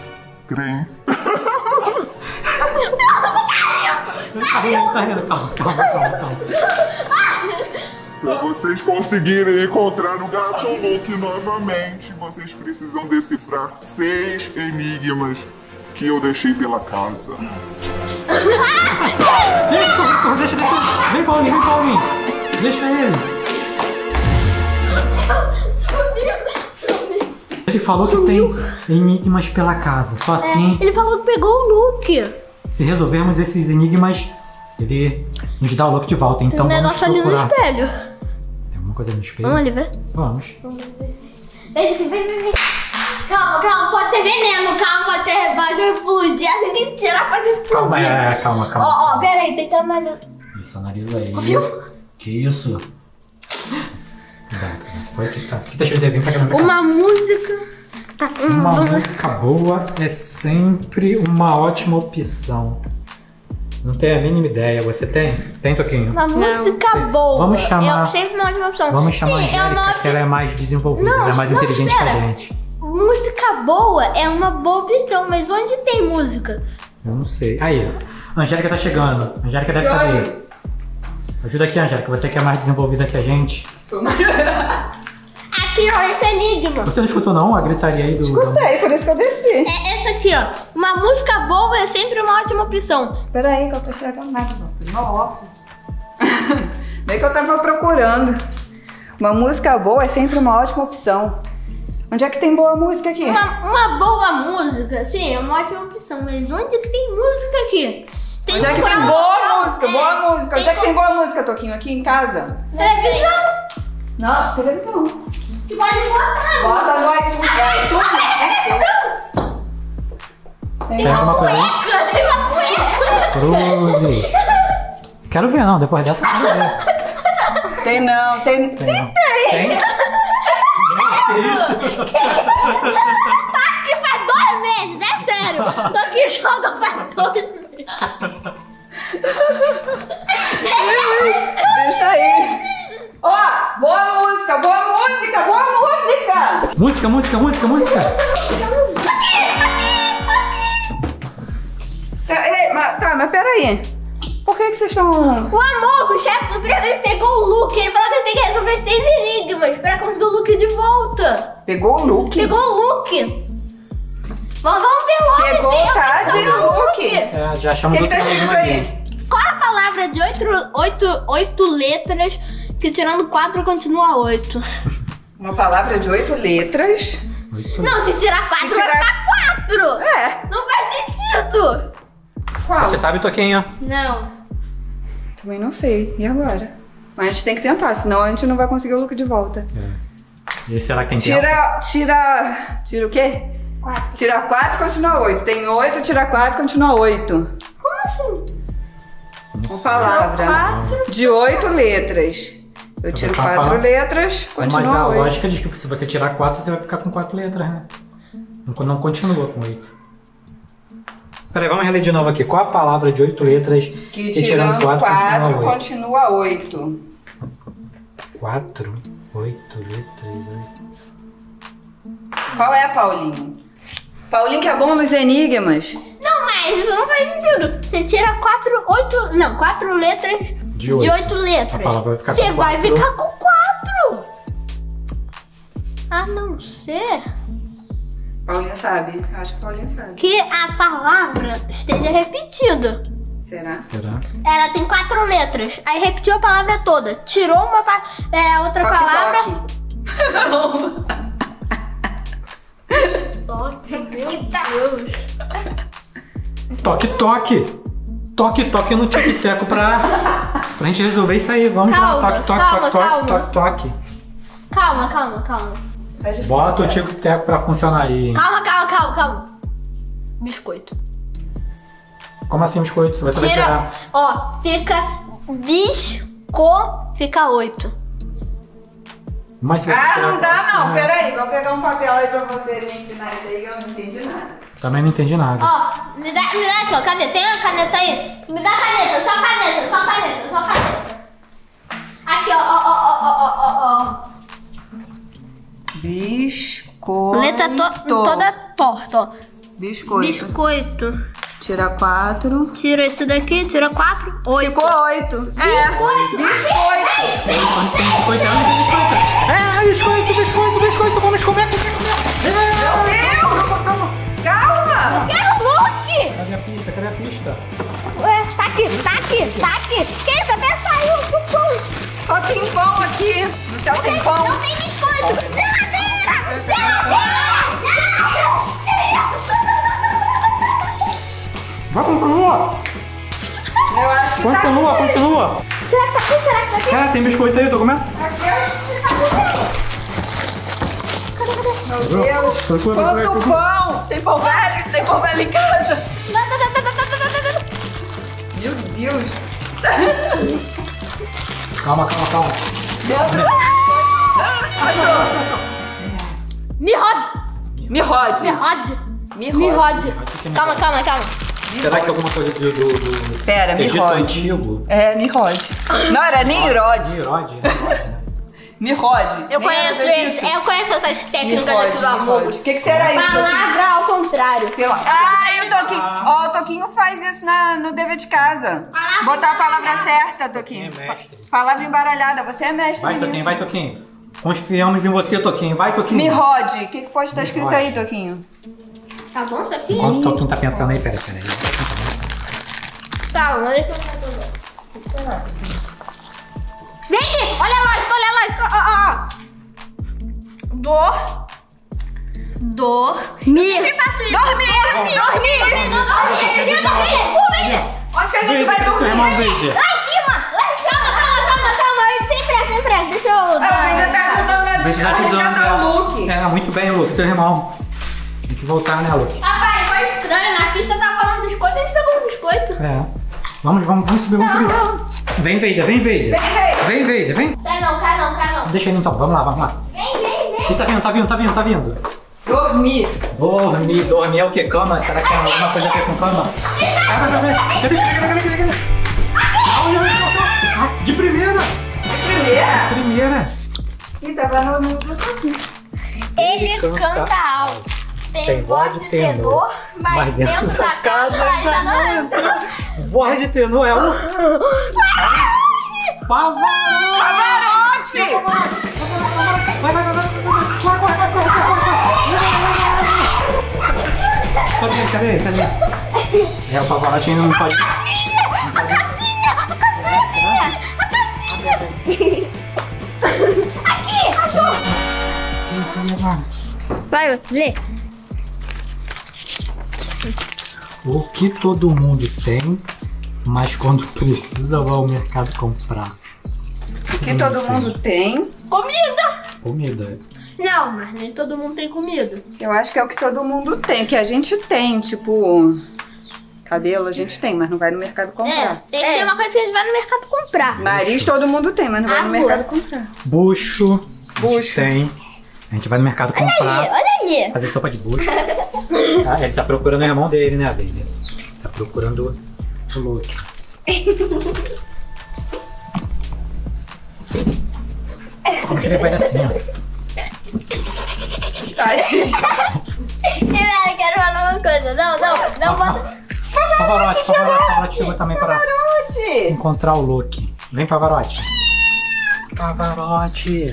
Tá rindo, tá rindo. Calma, calma, calma, calma. pra vocês conseguirem encontrar o gato Luke novamente, vocês precisam decifrar seis enigmas que eu deixei pela casa. Deixa, deixa, deixa. Vem, Paulinho, vem, Paulinho. Deixa ele. Sumiu, sumiu. Ele falou que tem enigmas pela casa. Só assim, Ele falou que pegou o Luke. se resolvermos esses enigmas, ele nos dá o Luke de volta. Tem Então um vamos negócio ali no procurar. espelho. Tem uma coisa no espelho? Vamos ali ver? Vamos. Vem, vem, vem, vem. Calma, calma, pode ser veneno, calma, pode ser, pode explodir. Tem que tirar, pode explodir. Calma, é, calma, calma. Ó, ó, pera aí, tem que analisar. Isso, analisa aí. Viu? Que isso? Cuidado, foi aqui, tá. Aqui, deixa eu ver, vem pra cá, vem pra cá. Uma música. Tá, Uma vamos- música boa é sempre uma ótima opção. Não tenho a mínima ideia. Você tem? Tem, Toquinho? Uma música boa. Vamos chamar- É sempre uma ótima opção. Vamos chamar Sim, a Angélica, é uma que ela é mais desenvolvida, Não, ela é mais não, inteligente que a espera. gente. música boa é uma boa opção, mas onde tem música? Eu não sei. Aí, a Angélica tá chegando. A Angélica deve saber. Ajuda aqui, Angélica. Você que é mais desenvolvida que a gente. Aqui, ó, esse enigma. Você não escutou não a gritaria aí do... Escutei, por isso que eu desci. É essa aqui, ó. Uma música boa é sempre uma ótima opção. Pera aí que eu tô chegando nada, não. Fiz meu óculos. Bem que eu tava procurando. Uma música boa é sempre uma ótima opção. Onde é que tem boa música aqui? Uma, uma boa música, sim, é uma ótima opção, mas onde que tem música aqui? Tem Onde é que tem procurar boa uma- música? é, Boa música. Onde é que co- tem boa música, Toquinho? Aqui em casa? Televisão. Não, televisão. Você pode botar. Bota no iTunes. É iTunes? Tem alguma coisa aí? Cueca, tem uma cueca. Cruzes. Quero ver não, depois dessa eu quero ver. Tem não, tem. Tem não. Tem? Tá aqui faz dois meses, é sério. Tô aqui joga faz dois meses. Deixa aí. Ó, boa música, boa música, boa música. Música, música, música, música. Tá, ei, mas, tá, mas peraí. Por que que vocês estão... O amor, o chefe supremo, ele pegou o Luke. Ele falou que a gente tem que resolver seis enigmas pra conseguir o Luke de volta. Pegou o Luke? Pegou o Luke. Vamos, vamos ver logo. Pegou esse- o Tad e o Luke. É, já O achamos que que tá outro escrito problema aí? ali. Qual é a palavra de oito, oito, oito letras que tirando quatro continua oito? Uma palavra de oito letras. Oito. Não, se tirar quatro Se vai tirar- ficar quatro. É. Não faz sentido. Qual? Você sabe, Toquinho? Não. Também não sei. E agora? Mas a gente tem que tentar, senão a gente não vai conseguir o Luke de volta. É. E esse será que tem tempo? Tira... Tira... Tira o quê? Quatro. Tira quatro, continua oito. Tem oito, tira quatro, continua oito. Como assim? Uma palavra Quatro. de oito letras. Eu tiro Tá, tá, quatro tá. letras, Mas a continua oito. lógica diz que se você tirar quatro, você vai ficar com quatro letras, né? Não, não continua com oito. Peraí, vamos reler de novo aqui. Qual a palavra de oito letras Que e tirando quatro, continua continua oito. Quatro, oito letras, oito. Qual é, Paulinho? Paulinho que é bom nos enigmas. Não, mas isso não faz sentido. Você tira quatro, oito... Não, quatro letras De oito. de oito letras. A palavra vai ficar Você com vai quatro. ficar com quatro. A não ser Paulinho sabe. Acho que Paulinho sabe. que a palavra esteja repetida. Será? Será? Ela tem quatro letras. Aí repetiu a palavra toda. Tirou uma pa- é, outra Toque, palavra. toque. Toque, meu Deus. Toque, toque! Toque, toque no tic-teco pra, pra gente resolver isso aí. Vamos Calma, lá. Toque, toque, calma, toque, calma. toque, toque, toque. Calma, calma, calma. É difícil. Bota o tic-teco pra funcionar aí. hein? Calma, calma, calma, calma. Biscoito. Como assim, biscoito? Se você vai Tira, tirar. ó, fica bisco, fica oito. Mas se você Ah, tirar não dá quatro, não. né? Peraí, vou pegar um papel aí pra você me ensinar isso aí que eu não entendi nada. Também não entendi nada. Ó, me dá, me dá aqui, ó, cadê? Tem uma caneta aí? Me dá caneta, só caneta, só caneta, só caneta. Aqui, ó, ó, ó, ó, ó, ó, ó. Biscoito. Letra to- toda torta, ó. Biscoito. Biscoito. Tira quatro. Tira isso daqui, tira quatro, oito. Ficou oito. É. Biscoito. Biscoito. Quando tem biscoito, é onde tem biscoito. É, biscoito, biscoito, biscoito. Vamos comer, comer, comer. Meu Deus! Calma! Quero o Luke! Cadê a pista? Cadê a pista? Ué, tá aqui, tá aqui, tá aqui. Que isso? Até saiu do pão. Só tem pão aqui. No céu tem pão. Não tem biscoito. Geladeira! Geladeira! Vai, continua. Eu acho que Continua, tá... continua. Será que tá aqui? Será que tá aqui? É, tem biscoito aí, eu tô comendo. Meu Deus. Procura, procura, Quanto procura. pão! Tem pão velho? Tem pão velho em casa? Não, não, não, não, não, não, não, não. Meu Deus. Calma, calma, calma. Me rode. Me rode. Me rode. Me Me rode. rode. Calma, calma, calma. Será que é alguma coisa do, do, do Pera, me Egito rode. antigo? É, me rode. Não, era Nirode. Nirode, Nirode, né? Me rode. Eu Nem conheço era esse, disso. eu conheço essas Me técnicas rode, aqui do me amor. rode. O que, que será isso? Palavra ao contrário. Pela... Ah, o Toquinho. Ó, o Toquinho faz isso na, no dever de casa. Palavra Botar a palavra embaralhada. certa, Toquinho. Toquinho é mestre. Pa- Palavra embaralhada. Você é mestre. Vai, nisso. Toquinho, vai, Toquinho. Confiamos em você, Toquinho. Vai, Toquinho. Me rode. O que, que pode estar Me escrito rode. aí, Toquinho? Tá bom isso aqui? Enquanto o Toquinho tá pensando aí, peraí, peraí. Calma, deixa eu fazer. Vem aqui, olha a lógica, olha a lógica. Ó, ó, ó. Dor. Dormir. Eu sempre faço isso. Dormir. Dormir. Dormir. Dormir. Dormir. Dormir. Dormir. Onde que a gente Vem, vai seu dormir? irmão Veide. Lá em cima. Lá em cima. Calma, calma, calma, calma. Sempre é, sempre é. Deixa eu... Ah, ainda tá ajudando a Veide tá ajudando resgatar o ela. Luke. É, muito bem, Luke, seu irmão. Tem que voltar, né, Luke? Rapaz, foi estranho. Na pista tava falando biscoito, a gente pegou um biscoito. É. Vamos, vamos, vamos subir, vamos subir. Vem, Veide, vem, Veide. Vem, vem. Vem, Veide, vem. Cai não, cai não, cai não. Deixa ele então, vamos lá, vamos lá. Vem, vem, vem. Ih, tá vindo, tá vindo, tá vindo, tá vindo. Dormir. Dormir, dormir é o que? Cama? Será que tem alguma coisa a ver com cama? Ah, vai, vai, vai. Cadê, cadê, cadê, cadê, cadê? Olha, olha, olha. Ah, de primeira. Primeira. Primeira. Ih, tava no... no... Ele canta canta alto. Tem, Tem voz de tenor, mas dentro da casa ainda não entra. Voz de tenor é o... Pavarotti. Pavarotti! Vai, vai, vai, vai, vai, vai. Corre, corre, corre, corre, corre, corre. Cadê, cadê, cadê? É, o Pavarotti ainda não pode... A casinha! A casinha! A casinha! Aqui! Cachorro! Vai, lê. O que todo mundo tem, mas quando precisa vai ao mercado comprar. O que todo mundo tem. Comida! Comida. Não, mas nem todo mundo tem comida. Eu acho que é o que todo mundo tem, que a gente tem, tipo... Cabelo a gente tem, mas não vai no mercado É, comprar. tem que ser uma coisa que a gente vai no mercado comprar. Nariz todo mundo tem, mas não vai no Amor. mercado comprar. Bucho. A gente Bucho. tem. A gente vai no mercado Olha comprar. ali, olha ali. Fazer sopa de bucho. Ah, ele tá procurando o irmão dele, né, Veide? Tá procurando o Luke. Vamos tirar ele assim, ó. Tadinho. Pera, quero falar uma coisa. Não, não, não pode. Pavarotti, Pavarotti, Pavarotti chegou também para Pavarotti. encontrar o Luke. Vem, Pavarotti. Pavarotti.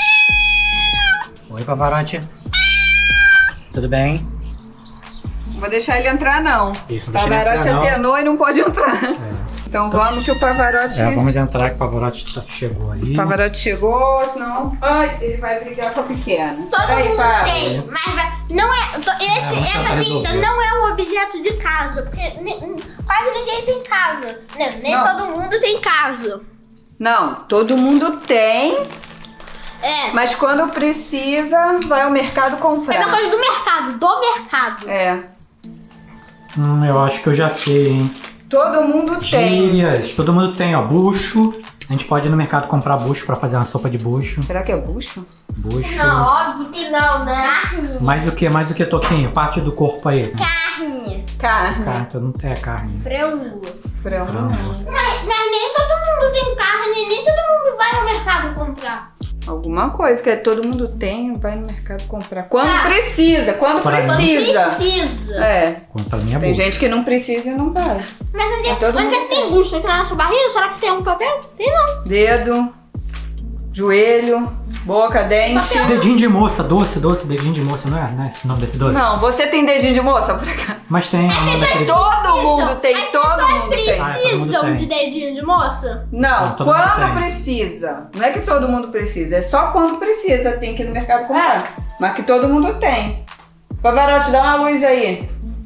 Oi, Pavarotti. Tudo bem? Não vou deixar ele entrar, não. Isso, não deixa ele Pavarotti entrar, não. é tenor e não pode entrar. É. Então vamos que o Pavarotti... É, vamos entrar que o Pavarotti tá- chegou ali. O Pavarotti chegou, senão... Ai, ele vai brigar com a pequena. Todo Peraí, mundo para. tem, mas vai- não é. to- Esse, vamos essa tentar pista resolver. não é um objeto de casa, porque ne- quase ninguém tem casa. Né? Nem Não. todo mundo tem casa. Não, todo mundo tem, É. mas quando precisa, vai ao mercado É comprar. uma coisa do mercado, do mercado. É, Hum, eu acho que eu já sei, hein? todo mundo tem. Gírias. Todo mundo tem, ó. Bucho. A gente pode ir no mercado comprar bucho pra fazer uma sopa de bucho. Será que é bucho? Bucho. Não, óbvio que não, né? Carne. Mais o que? Mais o que, Toquinho? Parte do corpo aí. Carne. Carne. Carne, todo mundo tem a carne. Frango. Frango. Frango. Mas, mas nem todo mundo tem carne, nem todo mundo vai ao mercado comprar. Alguma coisa que todo mundo tem, vai no mercado comprar. Quando Ah. precisa, quando Pra mim. precisa. Precisa. É, Contra a minha tem bucha. gente que não precisa e não vai. Mas onde é, todo onde é mundo que tem bucho aqui na nossa barriga? Será que tem um papel? Tem não. Dedo, joelho, boca, dente. Dedinho de moça, doce, doce, dedinho de moça, não é? Não é esse o nome desse doce? Não, você tem dedinho de moça, por acaso? Mas tem o nome daquele doce. Todo mundo tem, As todo pessoas mundo tem. Ah, todo mundo precisam tem. de dedinho de moça? Não, Não, todo mundo quando tem. precisa. Não é que todo mundo precisa, é só quando precisa, tem que ir no mercado comprar. Mas que todo mundo tem. Pavarotti, dá uma luz aí.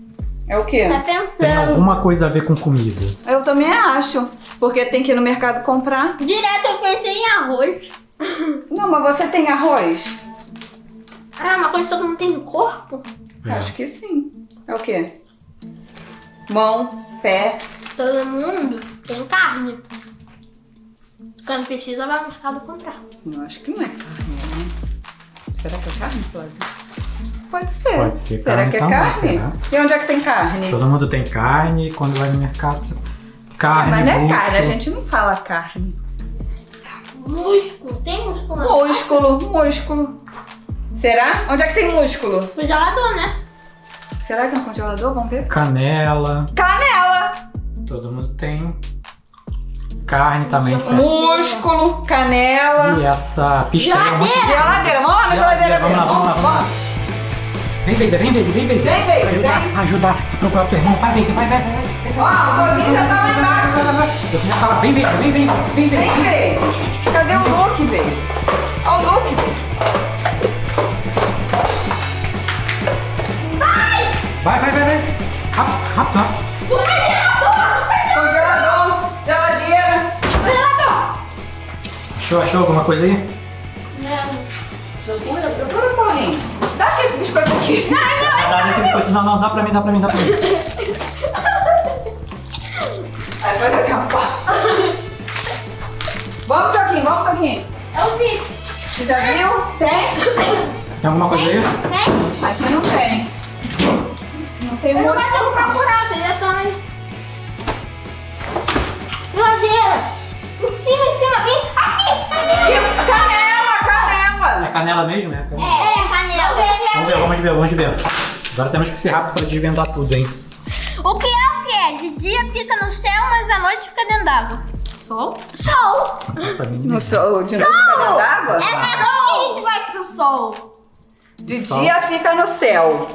É o quê? Tá Tem pensando. alguma coisa a ver com comida. Eu também acho. Porque tem que ir no mercado comprar. Direto eu pensei em arroz. Não, mas você tem arroz? Ah, uma coisa que todo mundo tem no corpo? É. Acho que sim. É o quê? Mão, pé. Todo mundo tem carne. Quando precisa, vai no mercado comprar. Eu acho que não é carne, né? Será que é carne, Flávia? Pode ser. Pode ser Será carne que é também, carne? será? E onde é que tem carne? Todo mundo tem carne, quando vai no mercado, você- carne, Mas não é bucho. carne, a gente não fala carne. Músculo. Tem músculo? na Músculo, músculo. Será? Onde é que tem músculo? carne? Congelador, né? Será que é um congelador? Vamos ver. Canela, Canela! todo mundo tem. Carne também, certo? Músculo, canela. E essa pistola. Geladeira. Geladeira, vamos lá na geladeira. Vamos lá, vamos lá, vamos lá. Vem, Veida, vem, Veida, vem, Veida. Vem, Veida, Ajudar, vem. ajudar a procurar o teu irmão. Vai, Veida, vai, vai, vai. Ó, o Toninho já tá lá embaixo. Eu já tava, vem, Veida, vem, vem, vem, Veida. Vem, Vê. Cadê o Luke, Vê? Ó o Luke, Vê. Vai, vai, vai, vai. Rápido, rápido, rápido. Congelador, geladeira. Congelador. Achou, achou alguma coisa aí? Não. Procura, procura, Paulinho. Dá aqui esse biscoito aqui. Dá, dá, dá, biscoito. Não, não, dá pra mim, dá pra mim, dá pra mim. Aí faz assim, ó. Vamos, Toquinho, vamos, Toquinho. Eu vi. Você já viu? Tem? Tem alguma coisa aí? Tem? Aqui não tem. Não tem Eu não muito. vai ter que procurar, vocês já estão aí. Geladeira. Em cima, em cima, vem. Aqui, canela. Canela, canela. É canela mesmo, né? É, é, canela. Vamos ver, vamos ver, vamos ver. Agora temos que ser rápido pra desvendar tudo, hein? O que é o que é? De dia fica no céu, mas à noite fica dentro d'água. Sol? Sol. Nossa, menina. No sol, de noite fica dentro d'água? Essa é a que a gente vai pro sol. De dia fica no céu.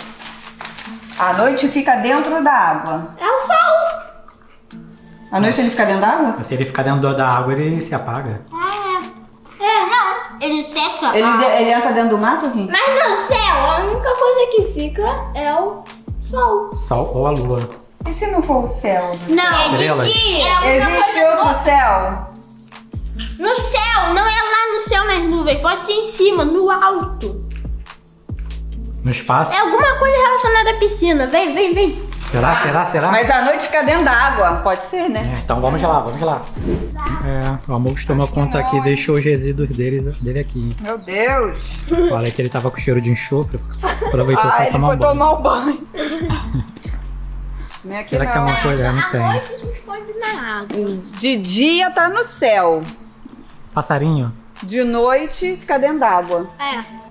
À noite fica dentro da água. É o sol. À noite ele fica dentro da água? Se ele ficar dentro da água, ele se apaga. É. É, não. Ele seca. Ele, a- de- ele entra dentro do mato, Rim? Mas no céu, a única coisa que fica é o sol. Sol ou a lua. E se não for o céu? Do Não, é de Estrelas. dia. É a única Existe coisa outro céu? no... no céu, não é lá no céu nas nuvens. Pode ser em cima, no alto. No espaço. É alguma coisa relacionada à piscina. Vem, vem, vem. Será, será, será? Mas à noite fica dentro da água. Pode ser, né? É, então vamos lá, vamos lá. É, o Amor tomou conta aqui e deixou os resíduos dele, dele aqui. Meu Deus. Falei que ele tava com cheiro de enxofre. Aproveitou Ah, pra ele tomar foi um banho. tomar o banho. Nem aqui Será que é não. uma coisa? Não À tem. noite se esconde na água. De dia tá no céu. Passarinho? De noite fica dentro d'água. É.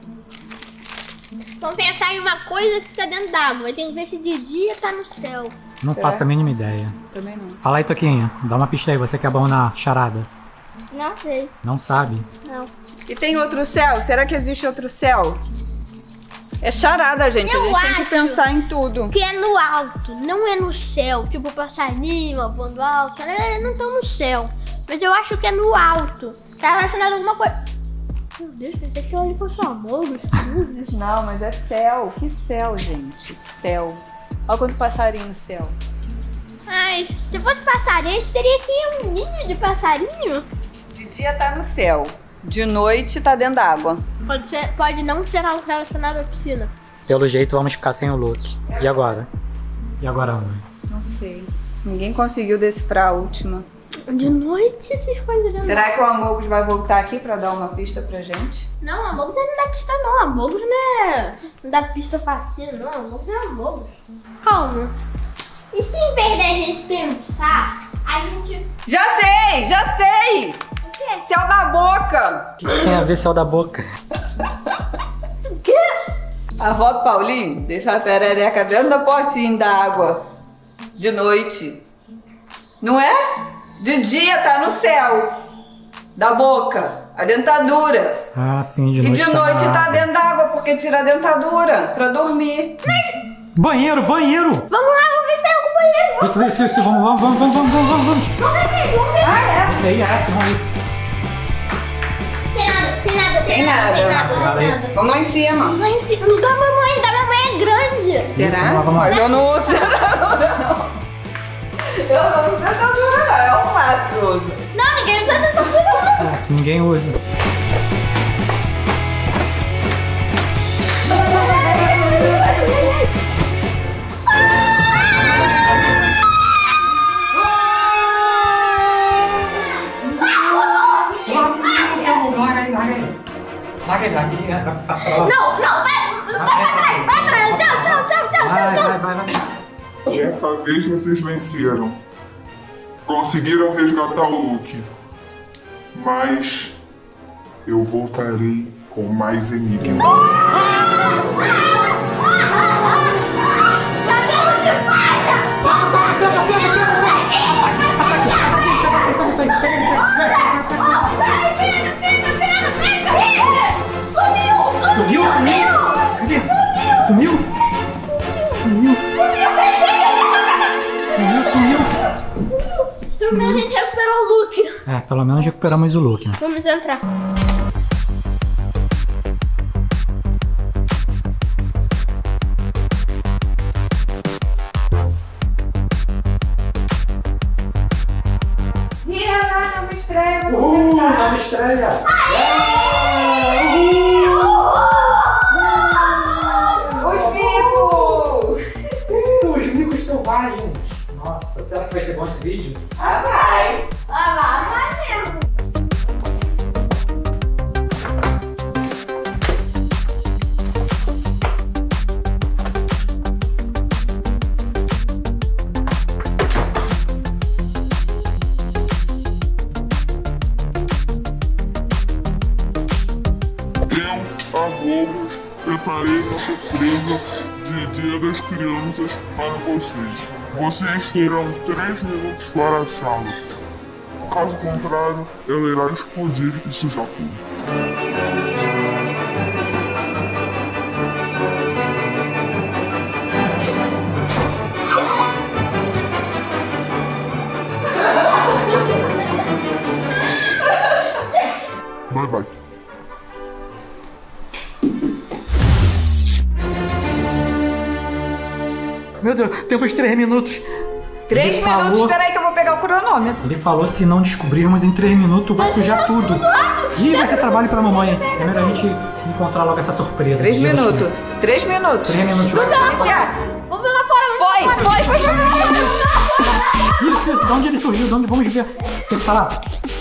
Vamos pensar em uma coisa que fica dentro d'água. Tem que ver se de dia tá no céu. Não faço a mínima ideia. Também não. Fala aí, Toquinho. Dá uma pista aí, você que é bom na charada. Não sei. Não sabe? Não. E tem outro céu? Será que existe outro céu? É charada, gente. Eu a gente tem que acho. pensar em tudo. Que é no alto, não é no céu. Tipo, passarinho, voando alto. É, não estão no céu. Mas eu acho que é no alto. Tá relacionado a alguma coisa. Meu Deus, pensei que ele fosse amor, luzes. Não, mas é céu. Que céu, gente? Céu. Olha quanto passarinho no céu. Ai, se fosse passarinho, a gente teria que ir um ninho de passarinho. De dia tá no céu. De noite tá dentro d'água. Pode, ser, pode não ser algo relacionado à piscina. Pelo jeito vamos ficar sem o look. E agora? E agora, mãe? Não sei. Ninguém conseguiu decifrar a última. De noite se esconde dentro. Será que o Amogus vai voltar aqui pra dar uma pista pra gente? Não, a Mogus não dá pista não. A Mogus não é... Não dá pista facinho, não. A Mogus é a Mogus. Calma. E se em vez da gente pensar, a gente... Já sei! Já sei! O quê? Céu da boca! O que tem a ver céu da boca? O quê? A avó do Paulinho deixa a perereca dentro da potinha da água. De noite. Não é? De dia tá no céu. Da boca. A dentadura. Ah, sim, de E noite. de noite na tá água. dentro da água porque tira a dentadura pra dormir. Banheiro, banheiro! Vamos lá, vamos ver se tem algum banheiro. Vamos, Isso, isso, isso, vamos, vamos, vamos, vamos, vamos, vamos, vamos. vamos ver, vamos ver. Ah, é? Isso aí, é, vamos aí. Tem nada, tem nada, tem Tem nada. Tem nada, Nada aí. tem nada. Vamos lá em cima. Lá em cima. Não dá mamãe, dá mamãe é grande. Será? Vamos lá, vamos lá. Mas eu não uso dentadura, não. Eu não uso dentadura, não. É um quatro. Não, ninguém usa dentadura, não. É, que ninguém usa. Larga aí, larga aí. Larga aí, larga aí. Vai passar pra lá. Não, não, vai, vai pra trás, vai pra trás. Tchau, tchau, tchau, tchau, Vai, tchau. vai, vai, vai. Dessa vez vocês venceram. Conseguiram resgatar o Luke. Mas eu voltarei com mais enigmas. Sumiu, sumiu. Cadê? Sumiu? Sumiu. Sumiu, sumiu. Pelo menos a gente recuperou o look. É, pelo menos recuperamos o look, né? Vamos entrar. Vira lá, nova estreia. Vamos Uh, começar. nova estreia! Os bicos. Uh, os micos selvagens! Nossa, será que vai ser bom esse vídeo? Ah, vai. Ah, lá, vai mesmo. Eu, a Globos, preparei uma surpresa de Dia das Crianças para vocês. Vocês terão três minutos para achá-lo. Caso contrário, ela irá explodir e sujar tudo. Bye bye. Meu Deus, temos três minutos. Três Ele minutos, falou- espera aí que eu vou pegar o cronômetro. Ele falou se não descobrirmos em três minutos vai sujar tudo. Ih, vai ser trabalho pra mamãe. É melhor a gente encontrar logo essa surpresa. Três de Dia das minutos. Crianças. Três minutos. Três minutos. vai. Iniciar. Vamos ver lá fora, vamos Foi, ver lá fora. foi, foi, foi. Isso, isso. De onde ele surgiu? De onde? Vamos ver. Você que tá lá.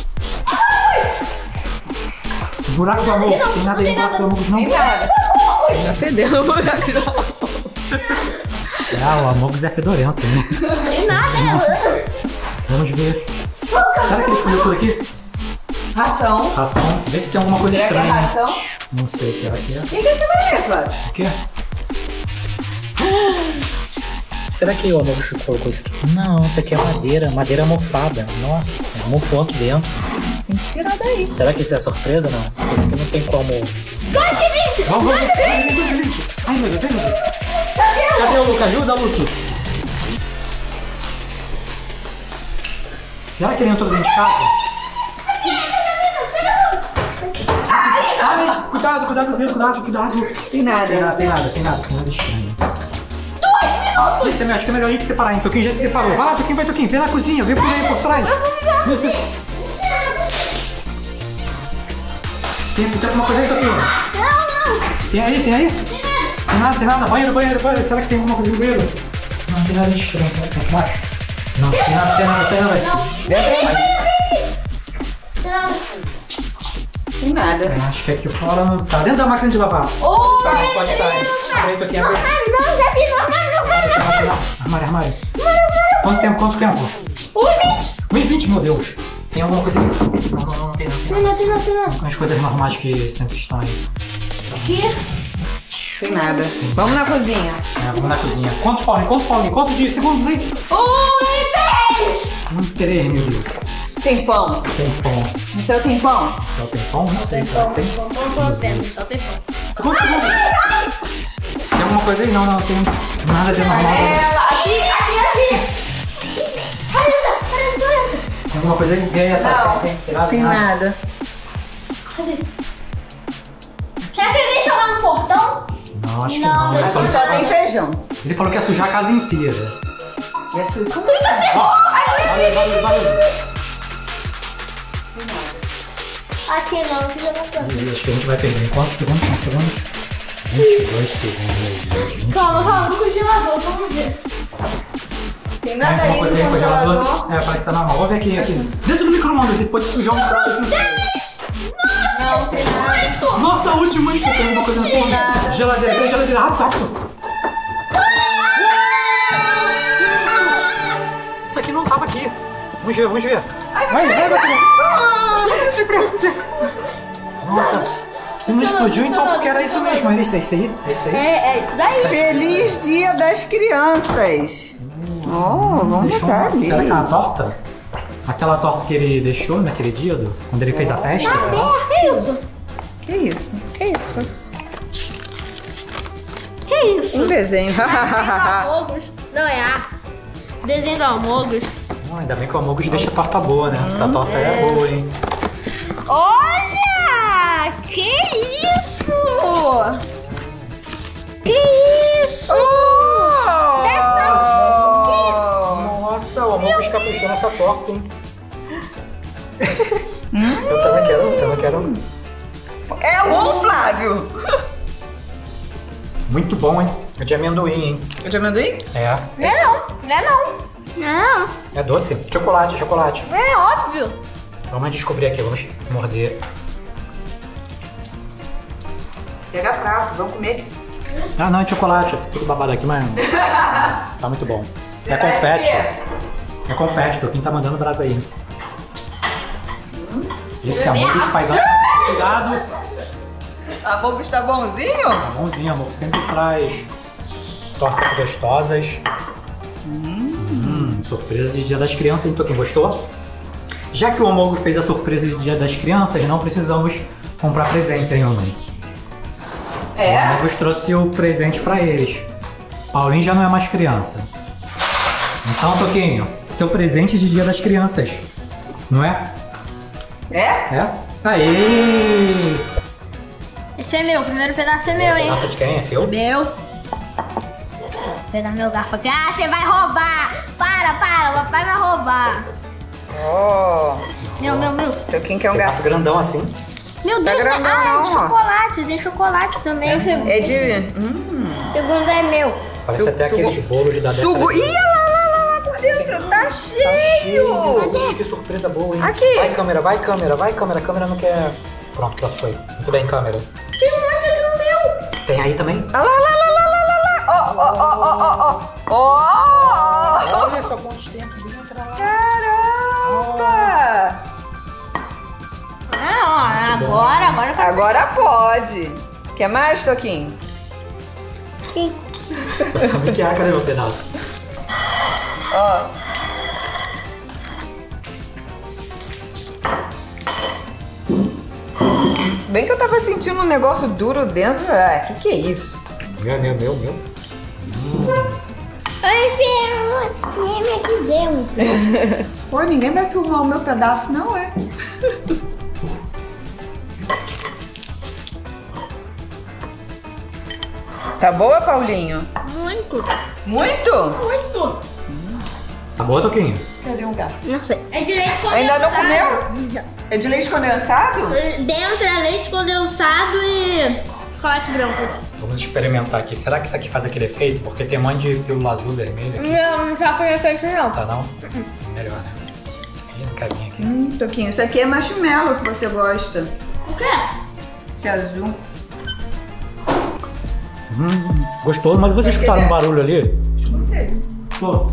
Buraco do amor. Tem nada aí no buraco do amor, não? Tem nada. Tá fedendo o buraco de novo. Ah, o Amogus é fedorento, né? Não tem nada. Vamos ver. Será que ele escolheu por aqui? Ração. Ração. Vê se tem alguma coisa Será que é estranha. ração? Não sei, será que é? O que que é isso, Flávio? O quê? Será que o Amogus colocou isso aqui? Não, isso aqui é madeira. Madeira mofada. Nossa, mofou aqui dentro. Tem que tirar daí. Será que isso é surpresa? Não. Porque isso aqui não tem como... dois e vinte. Vamos, vamos, vamos. Ai, meu Deus, vem, meu Deus. Cadê o Luke? Ajuda, Luke. Será que ele entrou dentro de casa? Ai, cuidado, cuidado, cuidado, cuidado, cuidado. Tem nada. Tem nada, tem nada, tem nada, tem nada estranho. Dois minutos! Acho que é melhor a gente separar, hein? Toquinho já se separou. Vai lá, Toquinho, vai, Toquinho. Vem na cozinha, vem por aí, por trás. Desce. Tem, tem alguma coisa aí, Toquinho? Não, não. Tem aí, tem aí? Tem nada, tem nada. Banheiro, banheiro, banheiro. Será que tem alguma coisa no banheiro? Não, tem nada de estranho. Será que tem aqui embaixo? Não, tem nada, tem nada, tem nada. Tem nada. É, acho que aqui fora não tá. Dentro da máquina de lavar. Ô, Tá, pode estar aí. Abre aí, Toquinho, abre. armário, não, já vi no armário, no armário, no armário. Armário, armário. Quanto tempo, quanto tempo? um e vinte. um e vinte, meu Deus. Tem alguma coisa aqui? Não, não, não, não tem não. Tem nada, tem nada, tem nada. As coisas normais que sempre estão aí. Aqui. Tem nada. Vamos na cozinha. É, vamos na cozinha. Quantos, Paulinho? Quantos, Paulinho? Quantos de segundos aí? um e dez. Um, três, meu Deus. Tem pão. Tem pão. No seu tem pão? Só tem pão? Não sei. Será que tem? Não tô vendo, só tem pão. Quantos segundos? Tem alguma coisa aí? Não, não. Tem nada de normal. Ela. Aqui, aqui, aqui. quarenta, quarenta, quarenta. Tem alguma coisa aí? Vem aí atrás. Não. Tem, tem nada? Tem nada. Cadê? lá no portão? Não, acho que Não, não. Ele deixa falou, Aqui só tem feijão. ele falou que ia sujar a casa inteira. E a sua... Como Valeu, valeu, valeu. Aqui não, aqui já não tem. Ih, acho que a gente vai perder. Quantos segundos? Quantos segundos? vinte e dois segundos, meu Deus. vinte. Calma, calma, no congelador, vamos ver. Tem É, nada aí uma coisa no aí, congelador. É, parece que tá normal. Vamos ver aqui, aqui. Dentro do micro-ondas, ele pode sujar um prato assim. Não, tem nada. Nossa, a última vez que eu tenho uma coisa assim. Nada. Geladeira, tem geladeira, rápido, rápido. Isso aqui não tava aqui. Vamos ver, vamos ver. Vai, vai, vai. Nossa, se não explodiu, então porque era isso mesmo. Era isso, é isso aí? É isso aí? É, é isso daí. Feliz Dia das Crianças. Oh, vamos Deixou botar uma, ali. será que é uma torta? Aquela torta que ele deixou naquele dia, do, quando ele fez a festa? será? Que isso? Que isso? Que isso? Que isso? Um desenho. Desenho do Amogus. Não, é A. Desenho do Amogus. Oh, ainda bem que o Amogus deixa a torta boa, né? Essa torta é boa, hein? Olha! Que isso? Que isso? Oh! Nossa, o Amogus caprichou nessa torta, hein? Eu também quero, eu também quero. É um, Flávio. Muito bom, hein? É de amendoim, hein? É de amendoim? É. Não é não. Não é não. Não. É doce? Chocolate, chocolate. É óbvio. Vamos descobrir aqui, vamos morder. Pega prato, vamos comer. Ah, não, é chocolate. Tudo babado aqui, mas tá muito bom. É confete. É confete, Toquinho tá mandando brasa aí. Esse Amogus faz... Cuidado. Amogus tá bonzinho? Tá bonzinho, amor. Sempre traz tortas gostosas. Hum, surpresa de Dia das Crianças, hein, Toquinho? Gostou? Já que o Amogus fez a surpresa de Dia das Crianças, não precisamos comprar presentes, hein, mamãe? O É? Amogus trouxe o presente pra eles. Paulinho já não é mais criança. Então, Toquinho, seu presente de Dia das Crianças, não é? É? É? Aê! Esse é meu. O primeiro pedaço é meu, hein? Nossa, de quem? É seu? Meu. Vou pegar meu garfo aqui. Ah, você vai roubar! Para, para, o papai vai roubar. Oh, Meu, meu, meu. Toquinho quer um Pedaço gato. grandão assim. Meu Deus, grandão, ah, é não, de ó. chocolate. Tem chocolate também. O segundo, É de... Hum. segundo é meu. Parece Su- até sugo- aqueles bolos da década. Sugo... de- Ih, lá, lá, lá, lá por dentro. Tá cheio. Deus, que surpresa boa, hein? Aqui. Vai, câmera, vai, câmera, vai, câmera. A câmera não quer... Pronto, já foi. Muito bem, câmera. Tem um monte aqui no meu. Tem aí também? Ah, lá, lá, lá, lá, lá, lá, lá. Ó, ó, ó, ó, ó, ó. Olha só quantos tempos entra lá. Caramba. Ah, ó, agora, agora vai. Agora pode. Quer mais, Toquinho? Como que é? Cadê meu pedaço? Ó. Bem que eu tava sentindo um negócio duro dentro. Ah, que que é isso? Meu, meu, meu, meu. Oi, filho. aqui dentro. Pô, ninguém vai filmar o meu pedaço, não é? Tá boa, Paulinho? Muito, Muito? muito. Tá boa, Toquinho? Cadê um gato? Não sei. É de leite condensado. Ainda não comeu? É de leite condensado? Dentro é leite condensado e chocolate branco. Vamos experimentar aqui. Será que isso aqui faz aquele efeito? Porque tem um monte de pílula azul, vermelha aqui. Não, não tá fazendo efeito não. Tá não? Melhor, né? Ih, não quer vir aqui. Hum, Toquinho, isso aqui é marshmallow que você gosta. O quê? Esse azul. Hum, gostoso, mas vocês escutaram um barulho ali? Escutei. Escutou?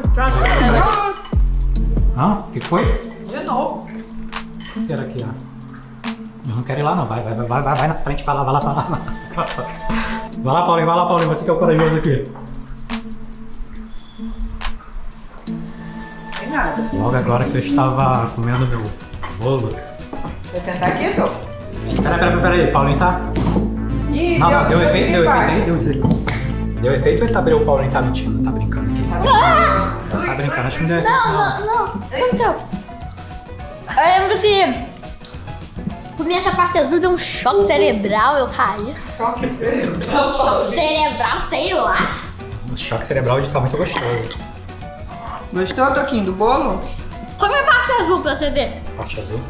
Hã? O que foi? De novo. O que será que é? Eu não quero ir lá não. Vai, vai, vai, vai, vai, vai na frente, vai lá, vai lá, vai lá. Vai lá, Paulinho, vai lá, Paulinho. Você que é o corajoso aqui. Tem nada. Logo agora que eu estava comendo meu bolo. Vai sentar aqui, Tô? Pera, pera, pera aí, Paulinho tá? Ih, Não, não, deu deu efeito, deu efeito vai. aí, deu efeito. Deu efeito ou ele tá abrindo o Paulinho tá mentindo? Tá brincando aqui. Tá brincando, acho que não deu efeito. Não, não, não. O que aconteceu? Eu lembro que Comi essa parte azul, deu um choque cerebral, eu caí. Choque cerebral. Choque cerebral, sei lá. O choque cerebral de tá muito gostoso. Gostou, Toquinho, do bolo? Come a parte azul pra você ver. Parte azul.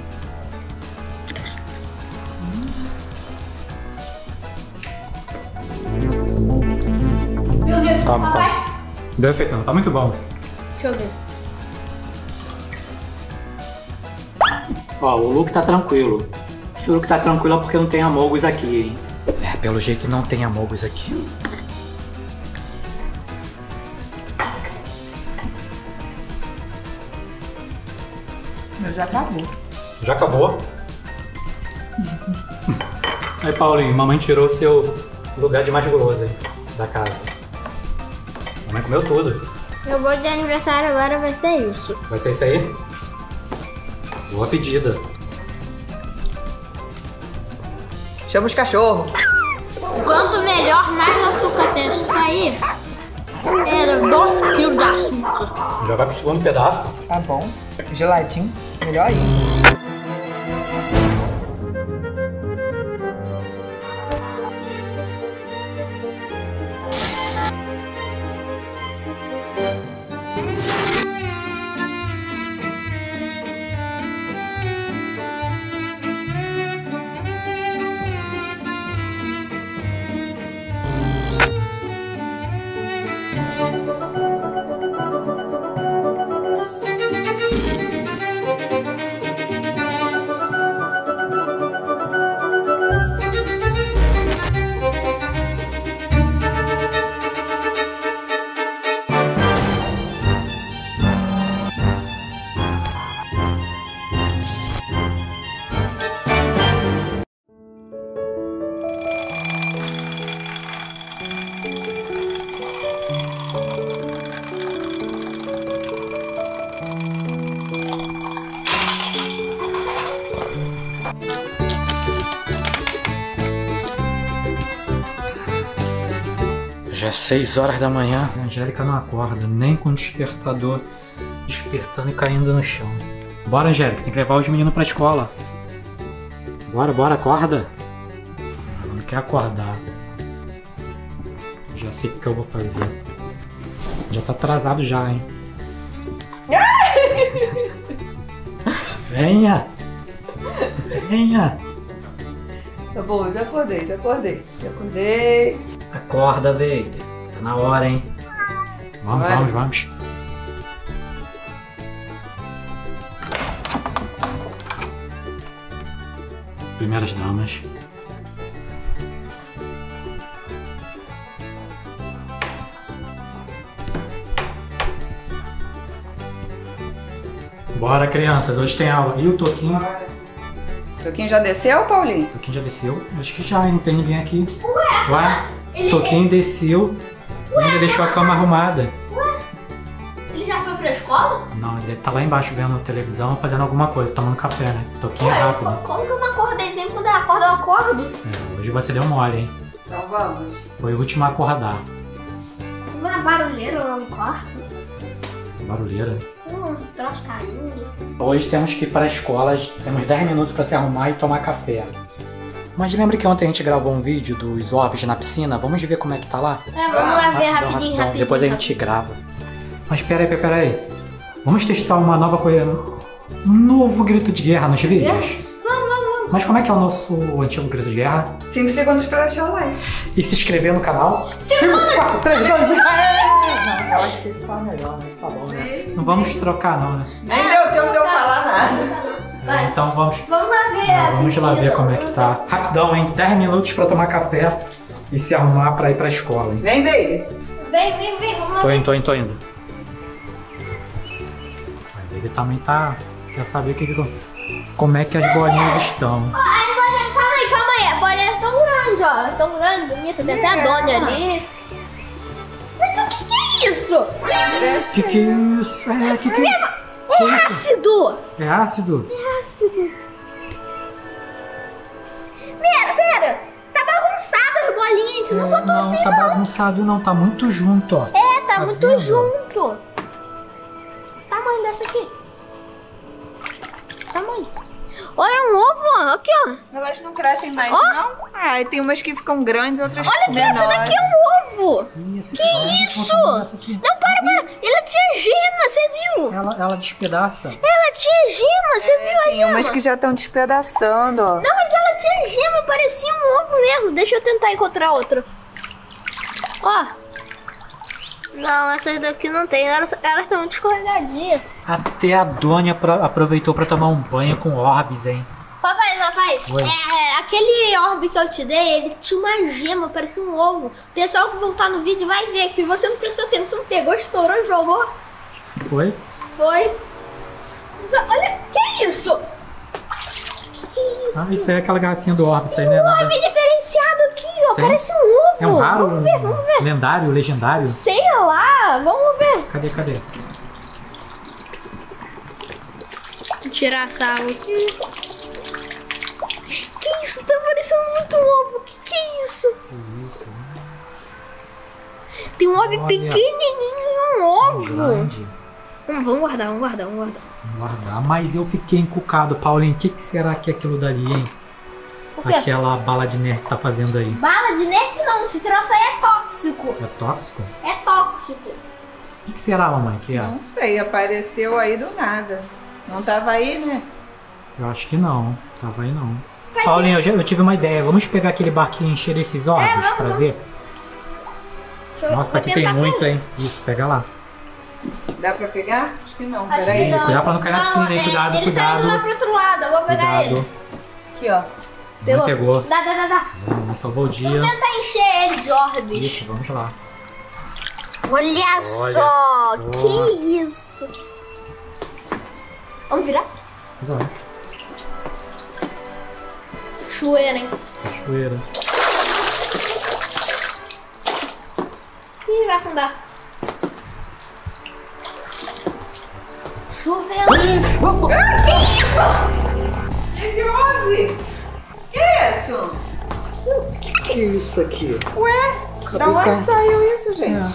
Meu Deus, Calma, papai. Deu efeito não, tá muito bom. Deixa eu ver. Ó, o Luke tá tranquilo. Se o Luke tá tranquilo é porque não tem amogus aqui, hein? É, pelo jeito não tem amogus aqui. Meu já acabou. Já acabou? Aí, Paulinho, mamãe tirou o seu lugar de mais guloso aí, da casa. Mamãe comeu tudo. Meu bolo de aniversário agora vai ser isso. Vai ser isso aí? Boa pedida. Chama os cachorros. Quanto melhor, mais açúcar tem. Isso aí é dois quilos de açúcar. Já vai pro segundo pedaço. Tá bom. Geladinho. Melhor ainda. Já é seis horas da manhã. A Angélica não acorda, nem com o despertador despertando e caindo no chão. Bora, Angélica, tem que levar os meninos pra escola. Bora, bora, acorda. Ela não quer acordar. Já sei o que eu vou fazer. Já tá atrasado já, hein? Venha! Venha! Tá bom, já acordei, já acordei. Já acordei. Acorda, Vader. Tá na hora, hein? Vamos, Bora. vamos, vamos. Primeiras damas. Bora, crianças. Hoje tem aula. E o Toquinho? O Toquinho já desceu, Paulinho? O Toquinho já desceu? Acho que já, hein? Não tem ninguém aqui. Ué? O Toquinho desceu e ainda deixou a cama arrumada. Ele já foi pra escola? Não, ele tá lá embaixo vendo televisão, fazendo alguma coisa, tomando café, né? O Toquinho é rápido. Como que eu não acordei? Sempre quando eu acordo, eu acordo. É, hoje você deu mole, hein? Então vamos. Foi o último a acordar. Uma barulheira lá no quarto. Barulheira. Um troço caindo. Hoje temos que ir para a escola, temos dez minutos para se arrumar e tomar café. Mas lembra que ontem a gente gravou um vídeo dos orbes na piscina? Vamos ver como é que tá lá? É, vamos lá ver rapidinho, rapidinho. Depois a gente grava. Mas peraí, peraí, peraí. Vamos testar uma nova coisa. Um novo grito de guerra nos vídeos? Vamos, vamos, vamos. Mas como é que é o nosso antigo grito de guerra? cinco segundos pra deixar o like. E se inscrever no canal? Segundo! quatro, três, dois, um. Não, eu acho que esse tá melhor, né? Esse tá bom, né? Não vamos trocar não, né? Nem deu tempo de eu falar nada. Vai. É, então vamos, Vamos lá ver a vamos lá ver piscina. como é que tá. Rapidão, hein? dez minutos pra tomar café e se arrumar pra ir pra escola, hein? Vem, vem. Vem, vem, vem, vamos lá. Tô indo, tô indo, tô indo. Ele também tá... Quer saber que, como é que as bolinhas estão. Ó, as bolinhas, calma aí, calma aí. As bolinhas tão grandes, ó. Elas tão grandes, bonitas. Tem até a Dona ali. Mas o que que é isso? Que que é isso? É, que que é isso? Que É isso? ácido. É ácido? É ácido. Pera, pera. Tá bagunçado as bolinhas. A gente não É, botou não, assim, tá não. bagunçado não, tá muito junto, ó. É, tá, Tá muito vendo? junto. Tamanho dessa aqui. Tamanho. Olha, é um ovo ovo, aqui, ó. Elas não crescem mais, Ó. não? Ah, tem umas que ficam grandes, outras Olha aqui, menores. essa daqui é um ovo. Ih, Que isso? Não, para, para. Ela tinha gema, você viu? Ela, ela despedaça. Ela tinha gema, você viu a Tem gema? umas que já estão despedaçando, ó. Não, mas ela tinha gema, parecia um ovo mesmo. Deixa eu tentar encontrar outra. Ó. Não, essas daqui não tem. Elas estão muito escorregadinhas. Até a Dona apro- aproveitou pra tomar um banho com orbes, hein? Papai, papai, Oi. é, aquele orbe que eu te dei, ele tinha uma gema, parecia um ovo. O pessoal que voltar no vídeo vai ver que você não prestou atenção, pegou, estourou, jogou. Foi? Foi. Mas, olha, que isso? Que isso? Ah, isso aí é aquela garrafinha do orbe, isso aí, né? Um Nada- orbe diferenciado aqui, ó, Tem? parece um ovo. É um raro, Vamos ver, vamos ver. um lendário, legendário? Sei lá, vamos ver. Cadê, cadê? Vou tirar a sal aqui. Que isso? Tá parecendo muito um ovo. Que que é isso? Tem um ovo Olha. pequenininho e um ovo. Grande. Vamos, vamos guardar, vamos guardar, vamos guardar. Vamos guardar. Mas eu fiquei encucado, Paulinho. O que, que será que é aquilo dali, hein? O quê? Aquela bala de nerd que tá fazendo aí. Bala de nerf não, esse troço aí é tóxico. É tóxico? É tóxico. O que, que será, mamãe? Que é? Não sei, apareceu aí do nada. Não tava aí, né? Eu acho que não. Tava aí não. Paulinho, eu, já- eu tive uma ideia. Vamos pegar aquele barquinho e encher esses orbes vamos, pra vamos. ver? Deixa eu- Nossa, vou aqui tem tentar muito, com- hein? Isso, pega lá. Dá pra pegar? Acho que não, Acho peraí. que não. Cuidado pra não cair na piscina, hein? é, Cuidado, ele cuidado. tá indo lá pro outro lado, eu vou pegar ele. Cuidado. Aqui, ó. Pegou? pegou. Dá, dá, dá, dá. Vamos salvar o dia. Vamos tentar encher ele de orbes. Isso, vamos lá. Olha, só, só. que isso. Vamos virar? Vai. Chueira, hein? Cachoeira. Ih, vai afundar. Chovendo. O que houve? Que isso? Que é isso aqui? Ué, da onde saiu isso, gente?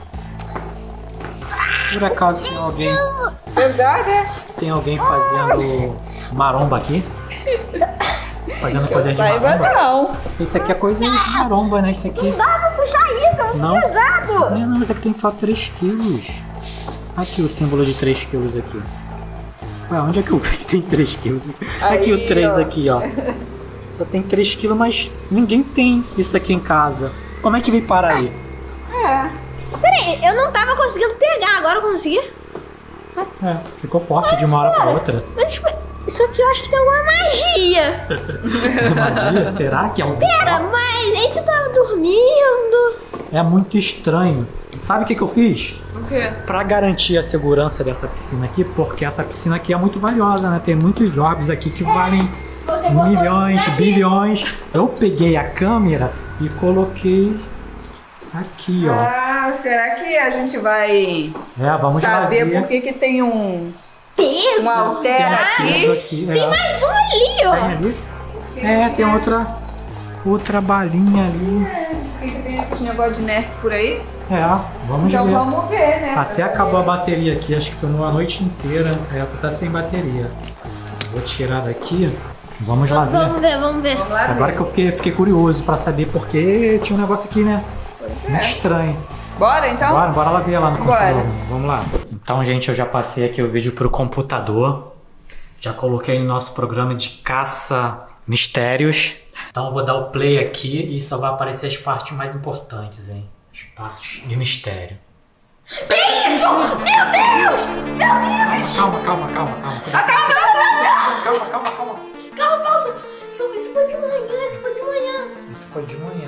Por acaso tem alguém, Pesado, é? tem alguém fazendo maromba aqui? Fazendo poder de Saiba maromba? não. Isso aqui é coisa de maromba, né? Isso aqui. Dá pra puxar isso, é muito Não. pesado. Não, não, isso aqui tem só três quilos. Aqui o símbolo de três quilos aqui. Ué, onde é que eu vi que tem três quilos? Aqui Aí, o três ó. aqui, ó. Só tem três quilos, mas ninguém tem isso aqui em casa. Como é que veio parar aí? É. Peraí, eu não tava conseguindo pegar, agora eu consegui. É, ficou forte de uma hora pra outra. Mas tipo, isso aqui eu acho que tem uma magia. Magia? Será que é um Pera, mas a gente tava dormindo. É muito estranho. Sabe o que, que eu fiz? O quê? Pra garantir a segurança dessa piscina aqui, porque essa piscina aqui é muito valiosa, né? Tem muitos orbes aqui que valem Você botou milhões, isso aqui. bilhões. Eu peguei a câmera e coloquei aqui, ó. Ah, será que a gente vai É, vamos lá saber ver. por que que tem um, Peso. um altera aqui? aqui. Tem É. mais um ali, ó. Tem ali? É, tem outra, outra balinha ali. Por que que tem esse negócio de nerf por aí? É, vamos Então ver. vamos ver, né? Até acabou a bateria aqui, acho que foi uma noite inteira. É, tá sem bateria. Vou tirar daqui. Vamos lá ver. Vamos ver, vamos ver. Vamos lá Agora ver. que eu fiquei, fiquei curioso pra saber porque tinha um negócio aqui, né? Pois Muito é. estranho. Bora então? Bora, bora lá ver lá no Bora. computador. Vamos lá. Então, gente, eu já passei aqui o vídeo pro computador. Já coloquei no nosso programa de caça mistérios. Então eu vou dar o play aqui e só vai aparecer as partes mais importantes, hein? As partes de mistério. Que isso? Meu Deus! Meu Deus! Calma, calma, calma, calma. Ah, calma, calma, Calma, calma, calma. calma, pausa. Isso, isso foi de manhã, isso foi de manhã. Isso foi de manhã.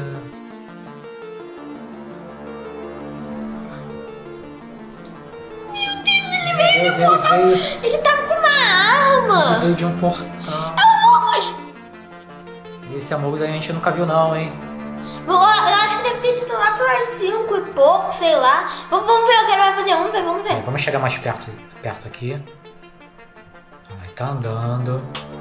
Meu Deus, ele veio Deus, de ele um portal. veio- Ele tava com uma arma. Veio de um portal. Vamos! Esse Amogus a gente nunca viu não, hein? Eu acho que deve ter sido lá pelas cinco e pouco, sei lá. Vamos, vamos ver o que ele vai fazer. Vamos ver, vamos É, ver. vamos chegar mais perto, perto aqui. Ele tá andando.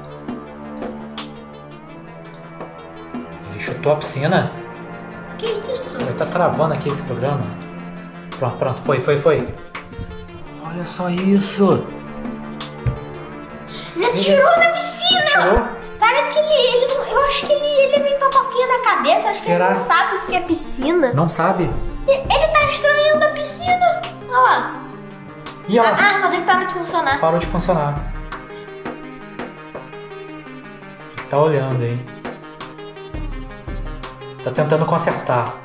Ele chutou a piscina. Que isso? Ele tá travando aqui esse programa. Pronto, pronto, foi, foi, foi. Olha só isso. Ele atirou na piscina. Tirou? Tá parece que ele, ele não, eu acho que ele, ele é meio totoquinha da cabeça, acho Será? que ele não sabe o que é piscina. Não sabe? Ele, ele tá estranhando a piscina. Olha lá. E ó, Ah, a arma dele parou de funcionar. parou de funcionar. Tá olhando aí. Tá tentando consertar.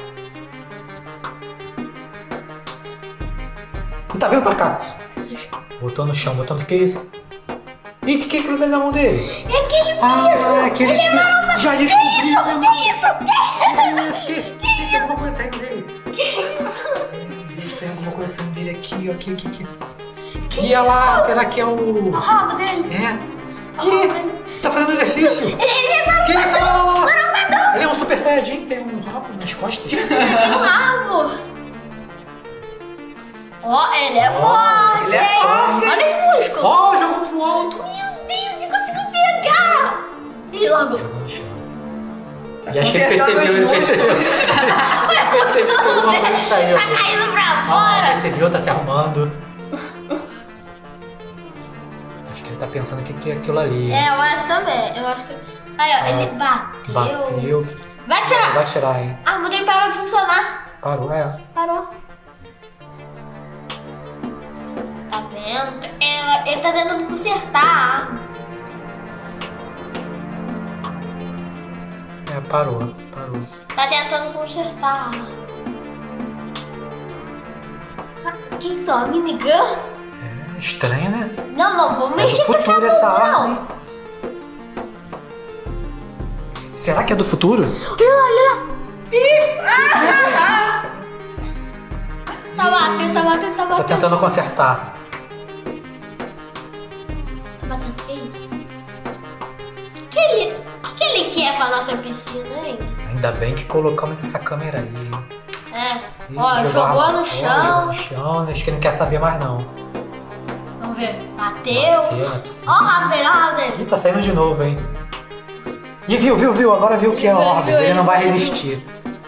E tá vindo pra cá. Botou no chão, botou no que é isso? Ih, o que é aquilo dali na mão dele? É aquele Ah, piso. é aquele Ele é piso. maromba. Já Que descobri. isso? Que isso? Que isso? Que, que tem alguma coisa saindo dele? Gente, tem alguma coisa saindo dele aqui, ó, aqui, aqui, aqui. E olha lá, será que é o... O rabo dele. É? Ih, tá fazendo exercício. Ele, ele é Que isso? Olha lá, olha lá. marombadão. Ele é um super saiyajin, tem um rabo nas costas. Tem um rabo. Ó, ele é Ó, forte. ele é forte. Olha os músculos. Ó, jogou pro alto. Meu Deus, você conseguiu pegar. Ih, largou. Jogou no chão. E acho que ele Acertando percebeu, os ele percebeu. Ele percebeu que alguma coisa saiu. Tá caindo pra Ah, fora. percebeu, tá se arrumando. Acho que ele tá pensando o que, que é aquilo ali. É, eu acho também. Eu acho que... Aí, ó, ele bateu. Bateu. Vai tirar. Vai tirar, hein? A arma dele parou de funcionar. Parou, é. Parou. Tá vendo? É, ele tá tentando consertar a arma. É, parou, parou. Tá tentando consertar a arma. Ah, que isso? A minigun? É estranho, né? Não, não, vou É do mexer com essa futuro essa arma, arma, não. hein? Será que é do futuro? Olha lá, olha lá. Tá batendo, tá batendo, tá Tá batendo. tentando consertar. Tá batendo, que isso? O que ele, o que ele quer com a nossa piscina, hein? Ainda bem que colocamos essa câmera ali. hein? É, Ih, ó, a jogou arma no fora, chão. Jogou no chão, acho que ele não quer saber mais não. Vamos ver. Bateu. Bateu na piscina. Ó o rabo dele, ó o rabo dele. Ih, tá saindo de novo, hein? Ih, viu, viu, viu? Agora viu que é Viu, Orbis, viu, ele ele não vai viu. resistir.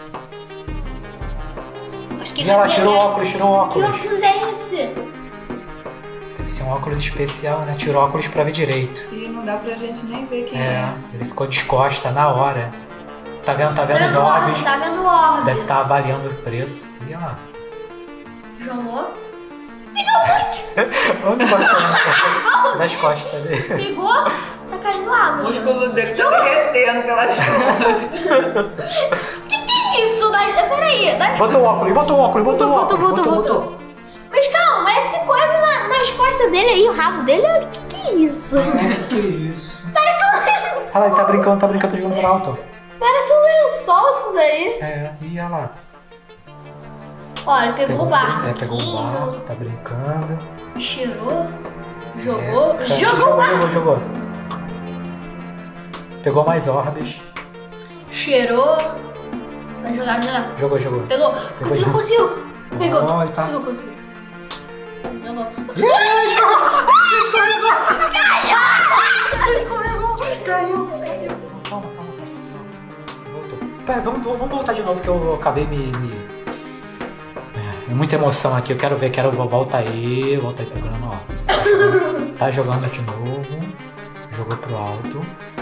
Acho que E ele ela vai tirou o pegar. óculos, tirou o Que óculos. óculos é esse? Deve ser um óculos especial, né? Tirou o óculos pra ver direito. E não dá pra gente nem ver quem é. É, ele ficou descosta na hora. Tá vendo, tá Tá vendo os vendo o orbe? Orbis? Tá vendo o orbe? Deve estar avaliando o preço. E olha lá. Jogou? Olha o negócio aí, das costas dele. Pegou? Tá caindo água. O músculo dele tá derretendo pelas costas. Que que é isso? Dá- Peraí, dá... Botou o óculos, botou o óculos, botou o Botou, óculos. botou, botou. Mas calma, essa coisa na- nas costas dele aí, o rabo dele, o que que é isso? É, que isso. Parece um lençol. Olha lá, ele tá brincando, tá brincando, tá jogando por alto. Parece um lençol isso daí. É, e olha lá. Olha, pegou o barco. É, pegou o barco, tá brincando. Cheirou. Jogou. É, Jogou o jogou, barco. jogou, jogou. Pegou mais orbes. Cheirou. Vai jogar, vai jogar. Jogou, jogou. Pegou. Conseguiu, jogou. conseguiu. Pegou. Ó, ele tá- Conseguiu, conseguiu. Jogou. Caiu, caiu. Calma, calma, calma. Voltou. Pera, vamos, vamos voltar de novo que eu acabei me... me... É, muita emoção aqui, eu quero ver, quero... Volta aí, volta aí pegando, ó. Tá jogando, tá jogando de novo. Jogou pro alto.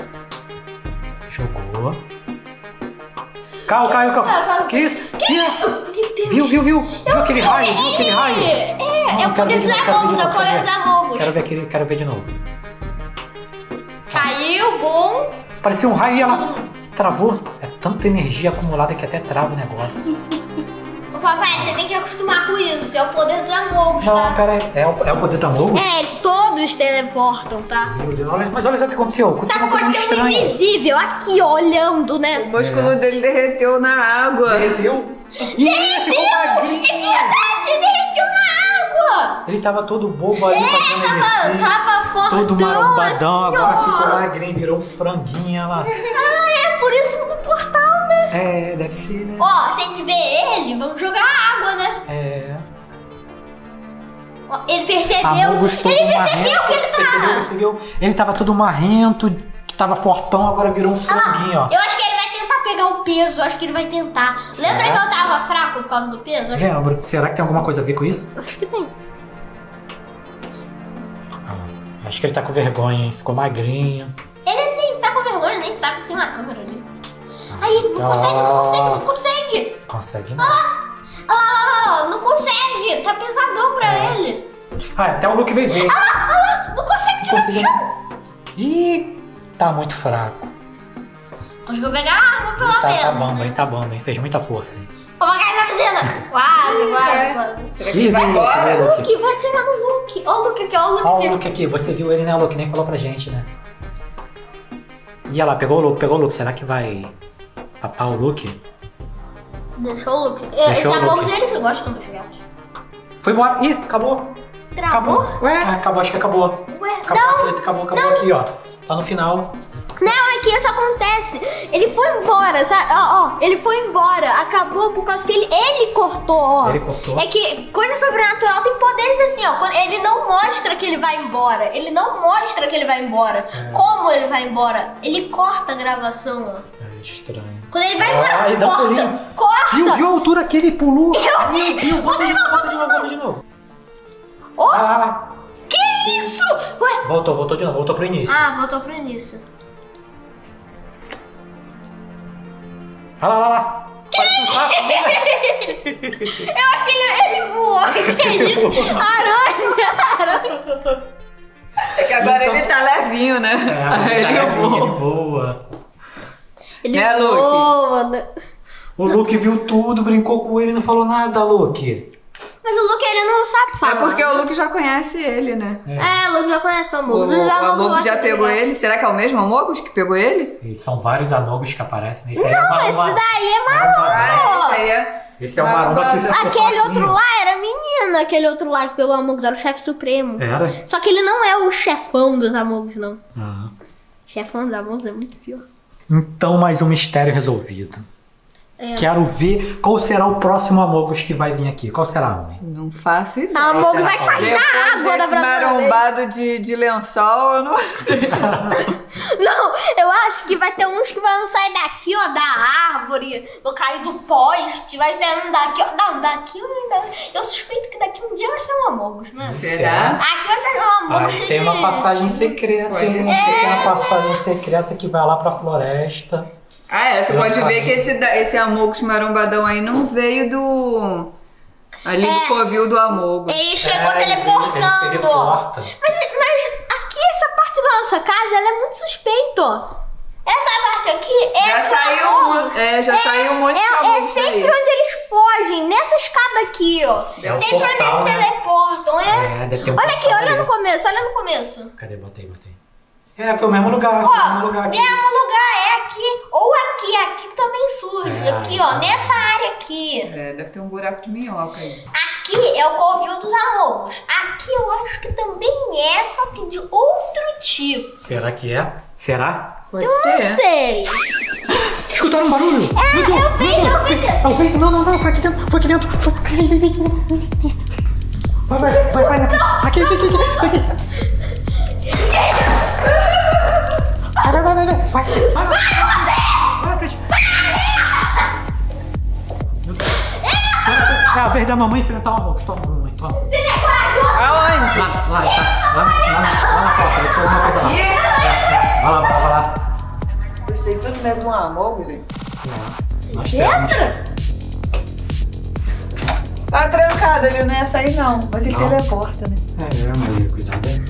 Jogou. Caiu, caiu, isso, caiu. cara? Que isso? Que isso? Meu Deus. Viu, viu, viu? Viu aquele raio, viu aquele raio? É, Não, é o quero ver poder de dos novo, quero ver de amogos, é o novo, poder quero dos ver. amogos. Quero ver, aquele, quero ver de novo. Caiu, bom. Parecia um raio e ela travou. É tanta energia acumulada que até trava o negócio. Ô, papai, você tem que acostumar com isso, que é o poder dos amogos, Não, tá? pera aí. É o, é o poder do amor? É, todos teleportam, tá? Meu Deus, olha, mas olha só o que aconteceu. Aconteceu Sabe uma coisa quando tem um estranha. invisível aqui, ó, olhando, O né? músculo dele derreteu na água. Derreteu? Ih, ficou magrinho. É verdade, derreteu na água! Ele tava todo bobo ali fazendo Tava, exercício. tava fortão, Todo marombadão, assim, agora ó. ficou magrinho, virou um franguinho lá. Ah, é por isso no portal, né? É, deve ser, né? Ó, se a gente vê ele, vamos jogar água, né? É. Ó, ele percebeu, Amogos todo ele percebeu marrento. que ele tá... Percebeu, percebeu? Ele tava todo marrento, tava fortão, agora virou um franguinho, ó. Eu acho que ele vai tentar pegar o peso, eu acho que ele vai tentar. Será? Lembra que eu tava fraco por causa do peso? Eu acho, Lembra? Será que tem alguma coisa a ver com isso? acho que tem. Ah, acho que ele tá com vergonha, hein? Ficou magrinho. Ele nem tá com vergonha, tá? Tem uma câmera ali. Aí, não consegue, não consegue, não consegue. Consegue não. Olha lá, olha lá, olha lá, não consegue. Tá pesadão pra É. ele. Ah, até o Luke veio ver. Olha lá, olha lá, não consegue tirar do chão. Ih, tá muito fraco. Acho que eu vou pegar a arma pelo Tá, menos. tá bom, hein, tá bom, hein. Fez muita força, hein. Vou cair na piscina. Quase, quase, quase. Será Ih, que vai vem, embora? vem, Luke. Luke, vai atirar no Luke. Ó o Luke aqui, ó o Luke Olha aqui. o Luke aqui, você viu ele, né, Luke? Nem falou pra gente, né? Ih, olha lá, pegou o Luke, pegou o Luke. Será que vai papar o Luke? Deixou o Luke. Esse Deixou o amor, Luke. eles gostam dos gatos. Foi embora. Ih, acabou. Travou? Acabou. Ué? Ah, acabou, acho que acabou. Ué, Acabou, não. aqui, acabou, acabou aqui, ó. Tá no final. Não, é que isso acontece. Ele foi embora, sabe? Ó, ó, ele foi embora. Acabou por causa que ele, ele cortou, ó. Ele cortou. É que coisa sobrenatural tem poderes assim, ó. Quando ele não mostra que ele vai embora. Ele não mostra que ele vai embora. É. Como ele vai embora? Ele corta a gravação, ó. É estranho. Quando ele vai embora, Ah, ele dá um corta. pulinho. Corta. Viu, viu a altura que ele pulou? Eu vi. Viu, viu? Bota de novo, bota de novo, bota de novo. Ó, Ah, lá, lá. que isso? Ué. Voltou, voltou de novo, voltou pro início. Ah, voltou pro início. Ah, lá, lá, lá. Parece um sapo, né? Eu acho que ele, ele voou. Que isso? Aranha, aranha. É que agora Então- ele tá levinho, né? É, Aí ele, ele tá voa. ele voa. Ele Né, Luke? voa. né? O Luke viu tudo, brincou com ele e não falou nada, Luke. Mas o Luke, ele não sabe falar. É porque o Luke já conhece ele, né? É, o Luke já conhece o O, Amogus. o Amogus já pegou ele. Será que é o mesmo Amogus que pegou ele? E são vários Amogos que aparecem. Né? Esse aí é Não, uma, esse uma- daí é Ah, maromba. esse aí é... Esse é o maromba que ficou Aquele fraquinho. outro lá era menino. Aquele outro lá que pegou o Amogus era o chefe supremo. Era? Só que ele não é o chefão dos Amogus, não. Ah. Chefão dos Amogus é muito pior. Então, mais um mistério resolvido. É. Quero ver qual será o próximo Amogus que vai vir aqui. Qual será, mãe? Não faço ideia. A Amogus será vai que- sair Depois da água da desse próxima vez. marombado de, de lençol, eu não sei. Não, eu acho que vai ter uns que vão sair daqui, ó, da árvore, vão cair do poste, vai ser um daqui, ó. Não, daqui eu ainda. Eu suspeito que daqui um dia vai ser um Amogus, né? Será? Aqui vai ser um Ah, Amogus tem cheio uma de- passagem secreta. Pode Tem ser. tem uma passagem secreta que vai lá pra floresta. Ah, é, você Eu pode sabia. ver que esse, da- esse Amogus marombadão aí não veio do... Ali do covil do Amogus. Ele chegou É, ele- teleportando, ele ó. teleporta. Mas, mas aqui, essa parte da nossa casa, ela é muito suspeita, ó. Essa parte aqui é Já do saiu Amogus. um- é, já saiu um monte de é, é Amogus sempre aí. onde eles fogem, nessa escada aqui, ó. É o sempre onde portal, eles né? teleportam, é? É, deve ter um Olha aqui, portal olha ali. no começo, olha no começo. Cadê? Botei, botei. É, foi o mesmo lugar. Foi o mesmo Ó, lugar aqui. mesmo lugar é aqui, ou aqui, aqui também surge, É, aqui, ó, então. nessa área aqui. É, deve ter um buraco de minhoca aí. Aqui é o covil dos Amogus. Aqui eu acho que também é, só que de outro tipo. Será que é? Será? Pode Eu ser. não sei. Escutaram um barulho? É, eu vi, eu vi. É o vento? Não, não, não. Foi aqui dentro. Foi aqui dentro. Foi. Vem, vem, vem, vem. Vai, vai, vai, vai. Aqui, aqui, aqui, aqui. Vai, vai, vai, vai. Vai, vai. Vai, Cris. É a vez da mamãe enfrentar uma boca. Toma, mamãe. Toma. Você é corajoso. Aonde? Lá, lá, tá. Lá, lá, lá, lá na porta. Ele falou uma coisa lá. Ih! É, vai lá, vai lá, vai lá. Vocês têm tudo medo de um Amogus, gente? Nós temos. Tá trancado, ele não ia sair não. Mas ele Não. teleporta, né? É, mas cuidado aí.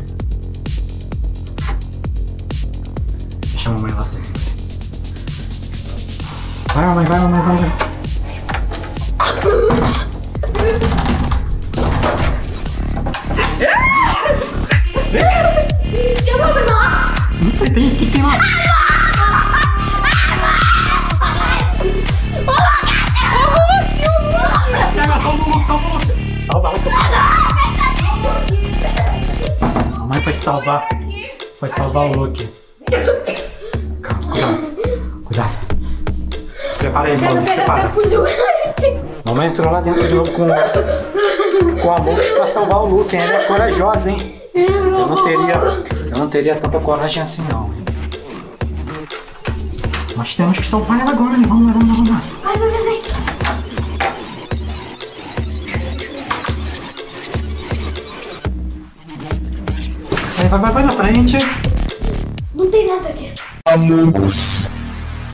Deixa a mamãe lá sozinha. Vai, mamãe, vai, mamãe, vai, mamãe. Eu vou pra lá. Não sei, tem, o que tem lá? Pega, salva o Luke, salva o Luke. Salva o Luke. A mamãe foi salvar. Foi salvar o Luke. Calma, cuidado. Cuidado. Se prepara aí, mamãe, se prepara. Fugiu. Mamãe entrou lá dentro de novo com, com a Amogus pra salvar o Luke, hein? Ela é corajosa, hein? Eu não teria, eu não teria tanta coragem assim, não. Hein? Nós temos que salvar ela agora, né? Vamos lá, vamos lá, vamos lá. Vai, vai, vai, vai. Vai, vai, vai, vai na frente. Não tem dentro aqui. Amigos.